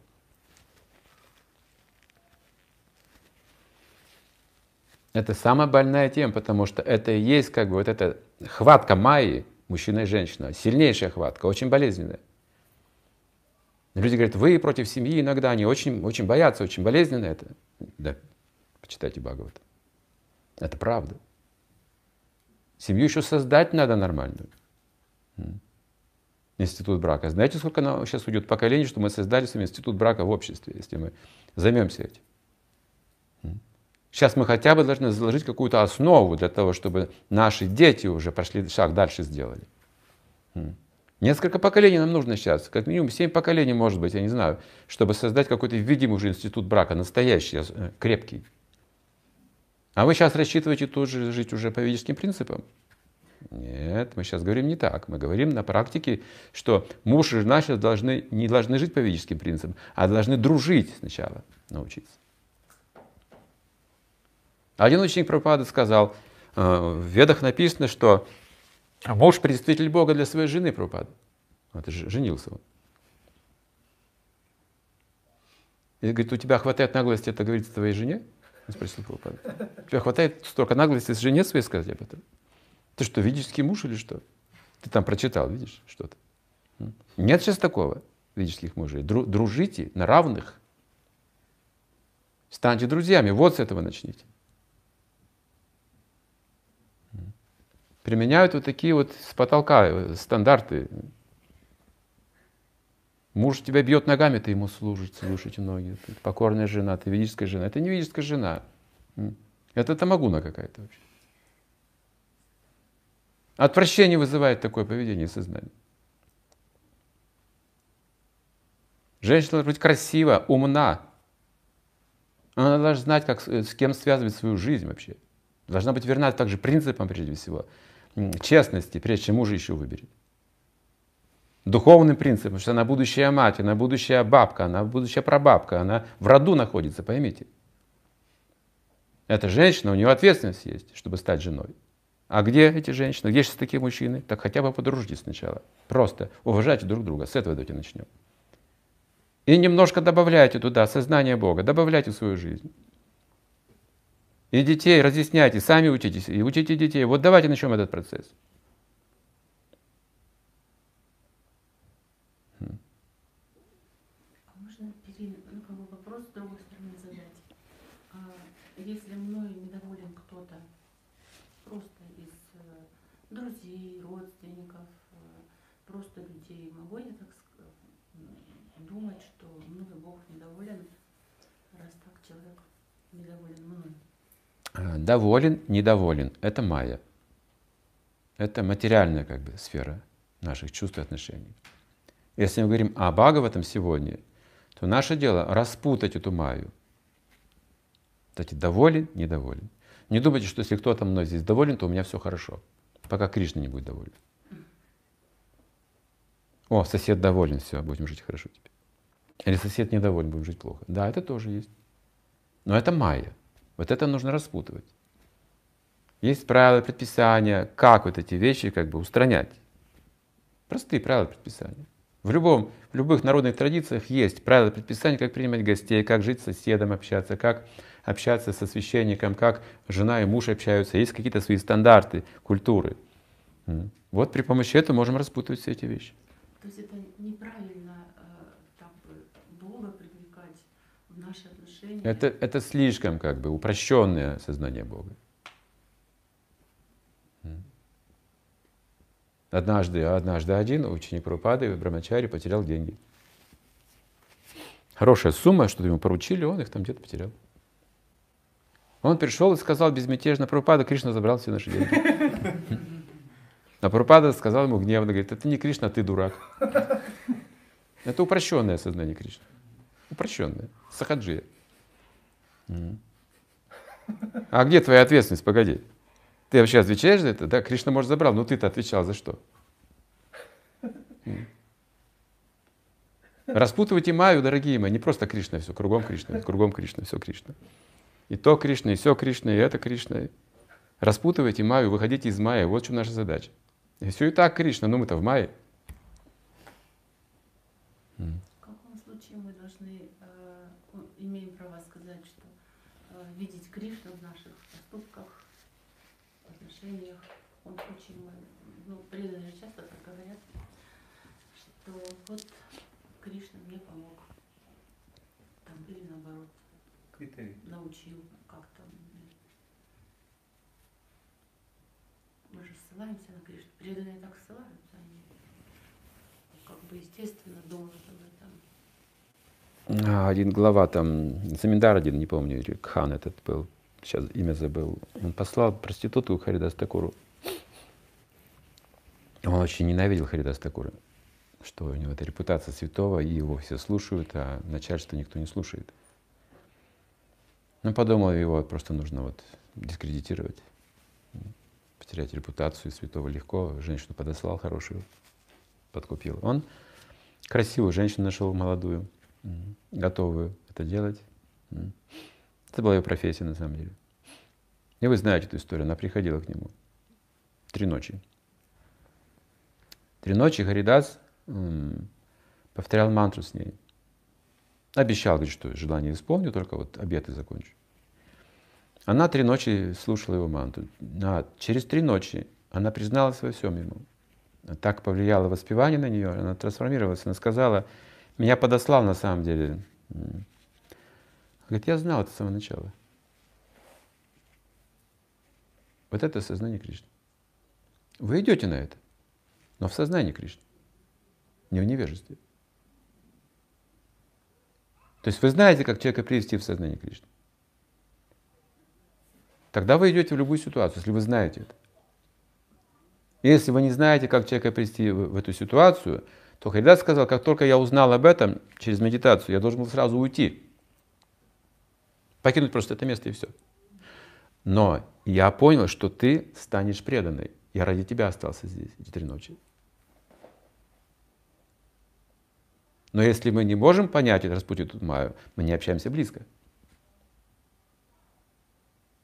Это самая больная тема, потому что это и есть как бы вот эта хватка майи, мужчина и женщина, сильнейшая хватка, очень болезненная. Люди говорят, вы против семьи иногда, они очень, очень боятся, очень болезненно это. Да, почитайте Бхагавата. Это правда. Семью еще создать надо нормальную. Институт брака. Знаете, сколько нам сейчас уйдет поколений, что мы создали свой институт брака в обществе, если мы займемся этим? Сейчас мы хотя бы должны заложить какую-то основу для того, чтобы наши дети уже пошли шаг дальше сделали. Несколько поколений нам нужно сейчас, как минимум 7 поколений, может быть, я не знаю, чтобы создать какой-то видимый уже институт брака, настоящий, крепкий. А вы сейчас рассчитываете тут же жить уже по ведическим принципам? Нет, мы сейчас говорим не так. Мы говорим на практике, что муж и жена сейчас не должны жить по ведическим принципам, а должны дружить сначала, научиться. Один ученик Прабхупады сказал, в Ведах написано, что муж представитель Бога для своей жены, Прабхупада. Вот женился он. И говорит, у тебя хватает наглости это говорить твоей жене? Он спросил Прабхупада. У тебя хватает столько наглости с жене своей сказать об этом? Ты что, ведический муж или что? Ты там прочитал, видишь, что-то. Нет сейчас такого, ведических мужей. Дружите на равных. Станьте друзьями. Вот с этого начните. Применяют вот такие вот с потолка стандарты. Муж тебя бьет ногами, ты ему слушайте ноги. Ты покорная жена, ты ведическая жена. Это не ведическая жена. Это тамагуна какая-то вообще. Отвращение вызывает такое поведение сознания. Женщина должна быть красива, умна. Она должна знать, как, с кем связывать свою жизнь вообще. Должна быть верна также принципам, прежде всего, честности, прежде чем мужа еще выберет. Духовным принципом, потому что она будущая мать, она будущая бабка, она будущая прабабка, она в роду находится, поймите. Эта женщина, у нее ответственность есть, чтобы стать женой. А где эти женщины? Где сейчас такие мужчины? Так хотя бы подружитесь сначала. Просто уважайте друг друга. С этого давайте начнем. И немножко добавляйте туда сознание Бога, добавляйте в свою жизнь. И детей разъясняйте, сами учитесь, и учите детей. Вот давайте начнем этот процесс. А можно вопрос с другой стороны задать? Если мной недоволен кто-то просто из друзей, родственников, просто людей, могу я так думать, что мной Бог недоволен, раз так человек недоволен мной? Доволен, недоволен — это майя. Это материальная сфера наших чувств и отношений. Если мы говорим о Бхагаватам сегодня, то наше дело распутать эту майю. Кстати, доволен, недоволен. Не думайте, что если кто-то мной здесь доволен, то у меня все хорошо, пока Кришна не будет доволен. О, сосед доволен, все, будем жить хорошо теперь. Или сосед недоволен, будем жить плохо. Да, это тоже есть. Но это майя. Вот это нужно распутывать. Есть правила, предписания, как вот эти вещи устранять. Простые правила, предписания. В любых народных традициях есть правила, предписания, как принимать гостей, как жить с соседом, общаться, как общаться со священником, как жена и муж общаются. Есть какие-то свои стандарты, культуры. Вот при помощи этого можем распутывать все эти вещи. То есть это неправильно Бога привлекать в наши отношения? Это слишком упрощенное сознание Бога. Однажды один ученик Прабхупады, Брахмачари, потерял деньги. Хорошая сумма, что-то ему поручили, он их там где-то потерял. Он пришел и сказал безмятежно: Прабхупада, Кришна забрал все наши деньги. А Прабхупада сказал ему гневно, говорит: это не Кришна, ты дурак. Это упрощенное сознание Кришны. Упрощенное. Сахаджия. А где твоя ответственность? Погоди. Ты вообще отвечаешь за это? Да, Кришна, может, забрал, но ты-то отвечал за что? Распутывайте майю, дорогие мои, не просто Кришна, все, кругом Кришна, все Кришна. И то Кришна, и все Кришна, и это Кришна. Распутывайте майю, выходите из майи, вот в чем наша задача. И все и так Кришна, но мы-то в майе. В каком случае мы должны, имеем право сказать, что видеть Кришну в наших поступках, отношениях? В том случае мы, преданные часто так говорят, что вот Кришна мне помог, или наоборот, научил как-то. Мы же ссылаемся на Кришну. Преданные так ссылаются, они естественно думают об этом. Один глава Заминдар один, не помню, или Кхан этот был, сейчас имя забыл. Он послал проститутку к Харидас Такуру. Он очень ненавидел Харидас Такура, что у него эта репутация святого, и его все слушают, а начальство никто не слушает. Подумал, его просто нужно дискредитировать, потерять репутацию святого легко. Женщину подослал хорошую, подкупил. Он красивую женщину нашел, молодую, готовую это делать. Это была ее профессия на самом деле. И вы знаете эту историю, она приходила к нему 3 ночи. 3 ночи Харидас повторял мантру с ней. Обещал, говорит, что желание исполню, только обеты закончу. Она 3 ночи слушала его мантру. А через 3 ночи она призналась во всем ему. Так повлияло воспевание на нее, она трансформировалась. Она сказала: меня подослал на самом деле. Говорит, я знал это с самого начала. Вот это сознание Кришны. Вы идете на это, но в сознании Кришны, не в невежестве. То есть вы знаете, как человека привести в сознание Кришны. Тогда вы идете в любую ситуацию, если вы знаете это. Если вы не знаете, как человека привести в эту ситуацию, то Харидас сказал, как только я узнал об этом через медитацию, я должен был сразу уйти. Покинуть просто это место и все. Но я понял, что ты станешь преданной. Я ради тебя остался здесь эти 3 ночи. Но если мы не можем понять и распутать эту майю, мы не общаемся близко.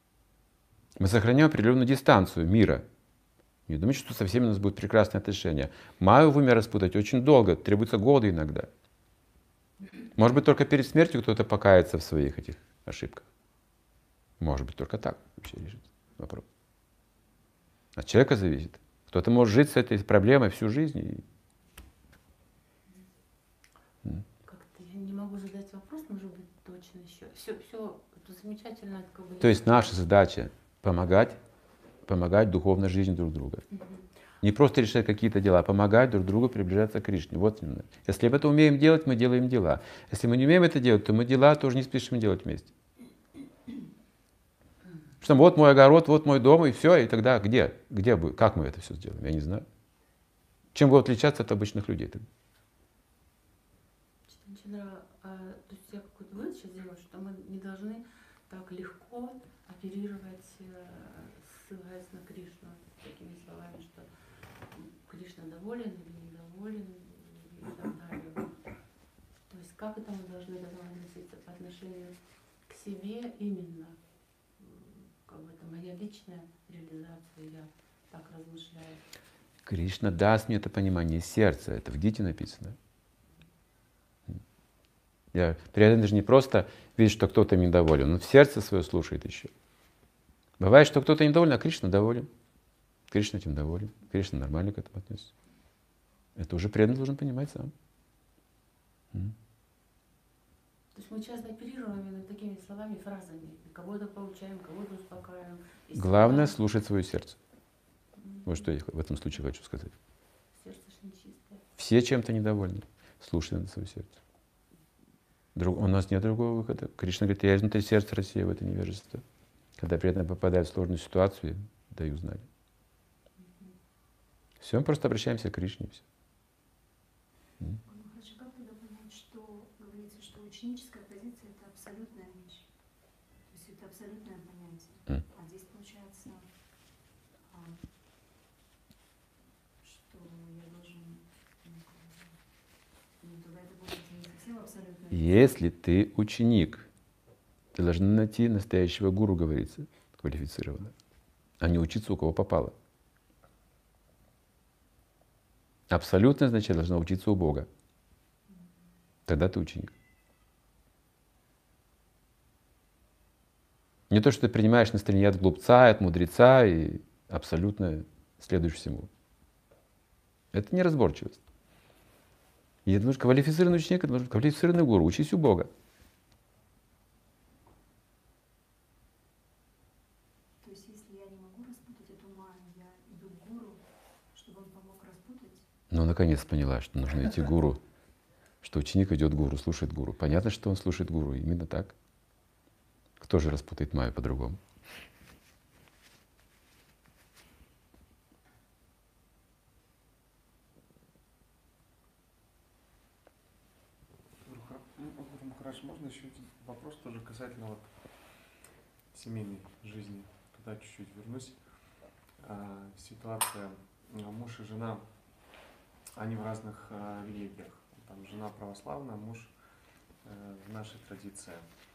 Мы сохраняем определенную дистанцию мира. Не думайте, что со всеми у нас будут прекрасные отношения. Майю в уме распутать очень долго, требуется годы иногда. Может быть, только перед смертью кто-то покается в своих этих ошибках. Может быть, только так вообще решится вопрос. От человека зависит. Кто-то может жить с этой проблемой всю жизнь. Как-то я не могу задать вопрос, может быть, точно еще. Все это замечательно. Это как бы То есть наша задача помогать духовной жизни друг друга. Не просто решать какие-то дела, а помогать друг другу приближаться к Кришне. Вот именно. Если мы это умеем делать, мы делаем дела. Если мы не умеем это делать, то мы дела тоже не спешим делать вместе. Что вот мой огород, вот мой дом, и все, и тогда где будет, как мы это все сделаем, я не знаю. Чем будем отличаться от обычных людей тогда? То есть я какой-то вывод сейчас делаю, что мы не должны так легко оперировать, ссылаясь на Кришну, такими словами, что Кришна доволен или недоволен и так далее. То есть как это мы должны к этому относиться по отношению к себе именно? Как бы это моя личная реализация, я так размышляю. Кришна даст мне это понимание сердца, это в Гите написано. Преданный же не просто видит, что кто-то недоволен, он в сердце свое слушает еще. Бывает, что кто-то недоволен, а Кришна доволен. Кришна этим доволен. Кришна нормально к этому относится. Это уже преданный должен понимать сам. То есть мы часто оперируем именно такими словами, фразами. Кого-то получаем, кого-то успокаиваем. Главное — слушать свое сердце. Вот что я в этом случае хочу сказать. Сердце ж нечистое. Все чем-то недовольны. Слушай надо свое сердце. У нас нет другого выхода. Кришна говорит, я изнутри сердца рассеиваю это невежество. Когда преданный попадает в сложную ситуацию, даю знания. Все, мы просто обращаемся к Кришне. Все. Хочу как тогда понять, что говорится, что ученическая позиция — это абсолютная вещь. То есть это абсолютное понятие. А здесь получается, что я должен... тогда это будет не совсем абсолютно. Если ты ученик, ты должен найти настоящего гуру, говорится, квалифицированного, а не учиться у кого попало. Абсолютное значение должна учиться у Бога. Тогда ты ученик. Не то, что ты принимаешь настроение от глупца, от мудреца и абсолютно следуешь всему. Это неразборчивость. И это нужно квалифицированный ученик, это нужно квалифицированный гуру. Учись у Бога. То есть если я не могу распутать от ума, я иду к гуру, чтобы он помог распутать? Ну, наконец поняла, что нужно идти к гуру. Что ученик идет к гуру, слушает гуру. Понятно, что он слушает гуру. Именно так. Кто же распутает Майю по-другому? Махарадж, можно еще один вопрос тоже касательно вот семейной жизни, когда чуть-чуть вернусь. Ситуация муж и жена, они в разных религиях. Там жена православная, муж в нашей традиции.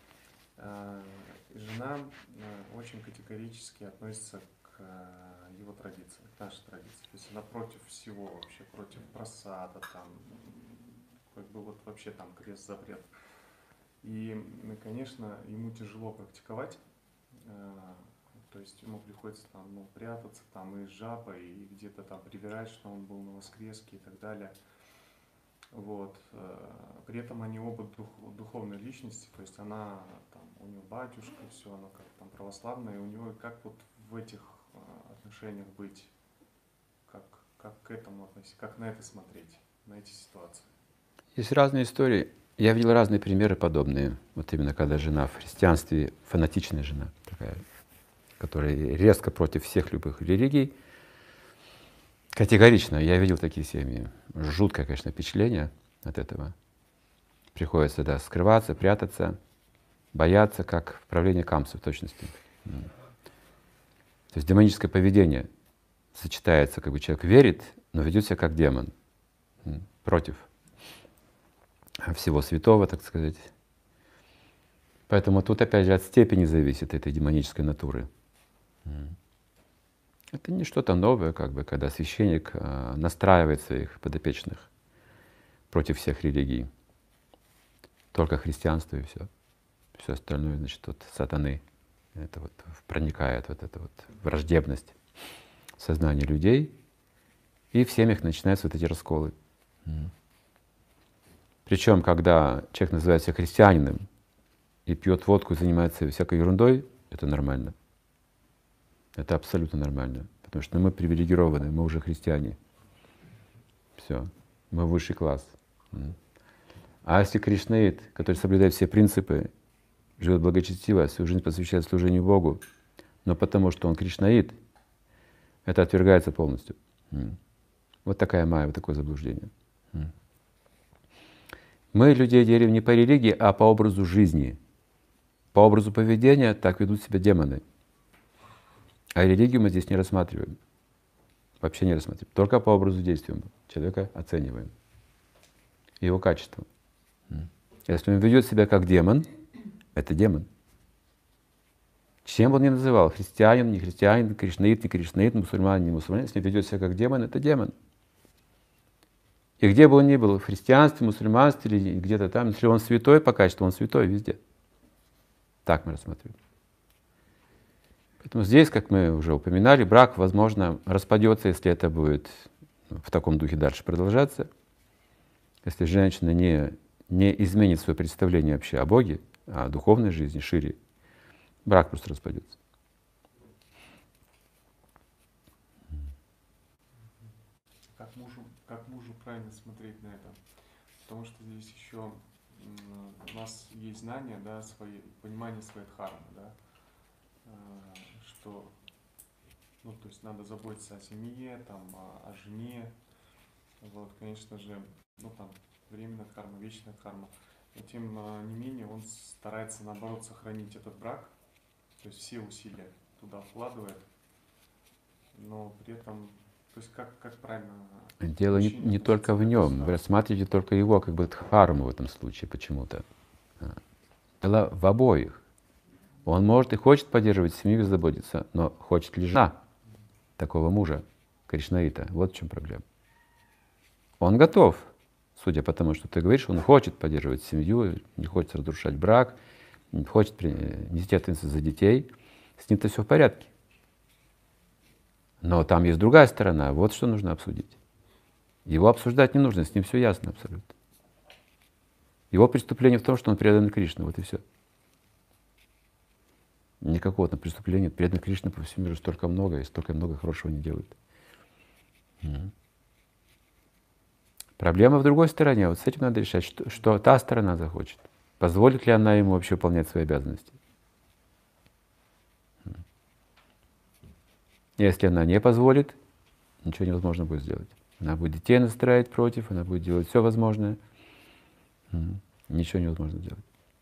Жена очень категорически относится к его традиции, к нашей традиции. То есть она против всего вообще, против просада, там, как бы вот вообще там крест, запрет. И, конечно, ему тяжело практиковать, то есть ему приходится там, прятаться там и с жабой, и где-то там привирать, что он был на воскреске и так далее. Вот. При этом они оба духовные личности, то есть она, там, у него батюшка, все, она как там православная, и у него как вот в этих отношениях быть, как к этому относиться, как на это смотреть, на эти ситуации. Есть разные истории. Я видел разные примеры подобные. Вот именно когда жена в христианстве, фанатичная жена такая, которая резко против всех любых религий, категорично. Я видел такие семьи. Жуткое, конечно, впечатление от этого. Приходится, да, скрываться, прятаться, бояться, как в правлении Камсы в точности. То есть демоническое поведение сочетается, как бы человек верит, но ведет себя как демон, против всего святого, так сказать. Поэтому тут опять же от степени зависит этой демонической натуры. Это не что-то новое, как бы, когда священник настраивает своих подопечных против всех религий. Только христианство и все. Все остальное, значит, вот сатаны. Это вот проникает вот эта вот враждебность в сознание людей, и в семьях начинаются вот эти расколы. Причем, когда человек называет себя христианином и пьет водку и занимается всякой ерундой, это нормально. Это абсолютно нормально. Потому что мы привилегированы, мы уже христиане. Все, мы высший класс. А если кришнаит, который соблюдает все принципы, живет благочестиво, свою жизнь посвящает служению Богу, но потому что он кришнаит, это отвергается полностью. Вот такая майя, вот такое заблуждение. Мы людей делим не по религии, а по образу жизни. По образу поведения так ведут себя демоны. А религию мы здесь не рассматриваем. Вообще не рассматриваем. Только по образу действия человека оцениваем. Его качество. Если он ведет себя как демон, это демон. Чем бы он ни называл, христианин, не христианин, кришнаит, не кришнаит, мусульманин, не мусульманин, если ведет себя как демон, это демон. И где бы он ни был, в христианстве, мусульманстве или где-то там, если он святой по качеству, он святой везде. Так мы рассматриваем. Поэтому здесь, как мы уже упоминали, брак, возможно, распадется, если это будет в таком духе дальше продолжаться. Если женщина не изменит свое представление вообще о Боге, о духовной жизни шире, брак просто распадется. Как мужу правильно смотреть на это? Потому что здесь еще у нас есть знания, да, понимание своей дхармы, да, что, ну, то есть надо заботиться о семье, там, о жене, вот, конечно же, ну, там, временная дхарма, вечная дхарма. Но тем не менее он старается, наоборот, сохранить этот брак, то есть все усилия туда вкладывает, но при этом, то есть как правильно... Дело не только в нем, вы рассматриваете только его как бы дхарму в этом случае почему-то. Дело в обоих. Он может и хочет поддерживать семью и заботиться, но хочет ли жена такого мужа, кришнаита? Вот в чем проблема. Он готов, судя по тому, что ты говоришь, он хочет поддерживать семью, не хочет разрушать брак, не хочет нести ответственность за детей. С ним-то все в порядке. Но там есть другая сторона, вот что нужно обсудить. Его обсуждать не нужно, с ним все ясно абсолютно. Его преступление в том, что он предан Кришне, вот и все. Никакого там преступления, предан Кришне по всему миру столько много, и столько много хорошего не делают. Проблема в другой стороне, вот с этим надо решать, что та сторона захочет. Позволит ли она ему вообще выполнять свои обязанности? Если она не позволит, ничего невозможно будет сделать. Она будет детей настраивать против, она будет делать все возможное. Ничего невозможно сделать.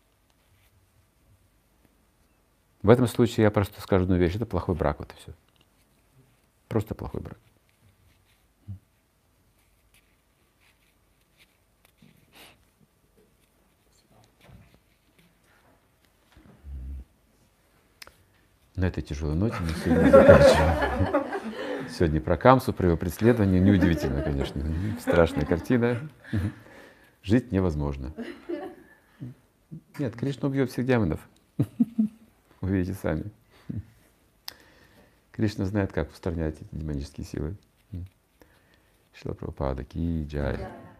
В этом случае я просто скажу одну вещь. Это плохой брак, вот и все. Просто плохой брак. На этой тяжелой ноте мы сегодня заканчиваем. Сегодня про Камсу, про его преследование. Неудивительно, конечно. Страшная картина. Жить невозможно. Нет, Кришна убьет всех демонов. Увидите сами. Кришна знает, как устранять эти демонические силы. Шрила Прабхупада ки джай.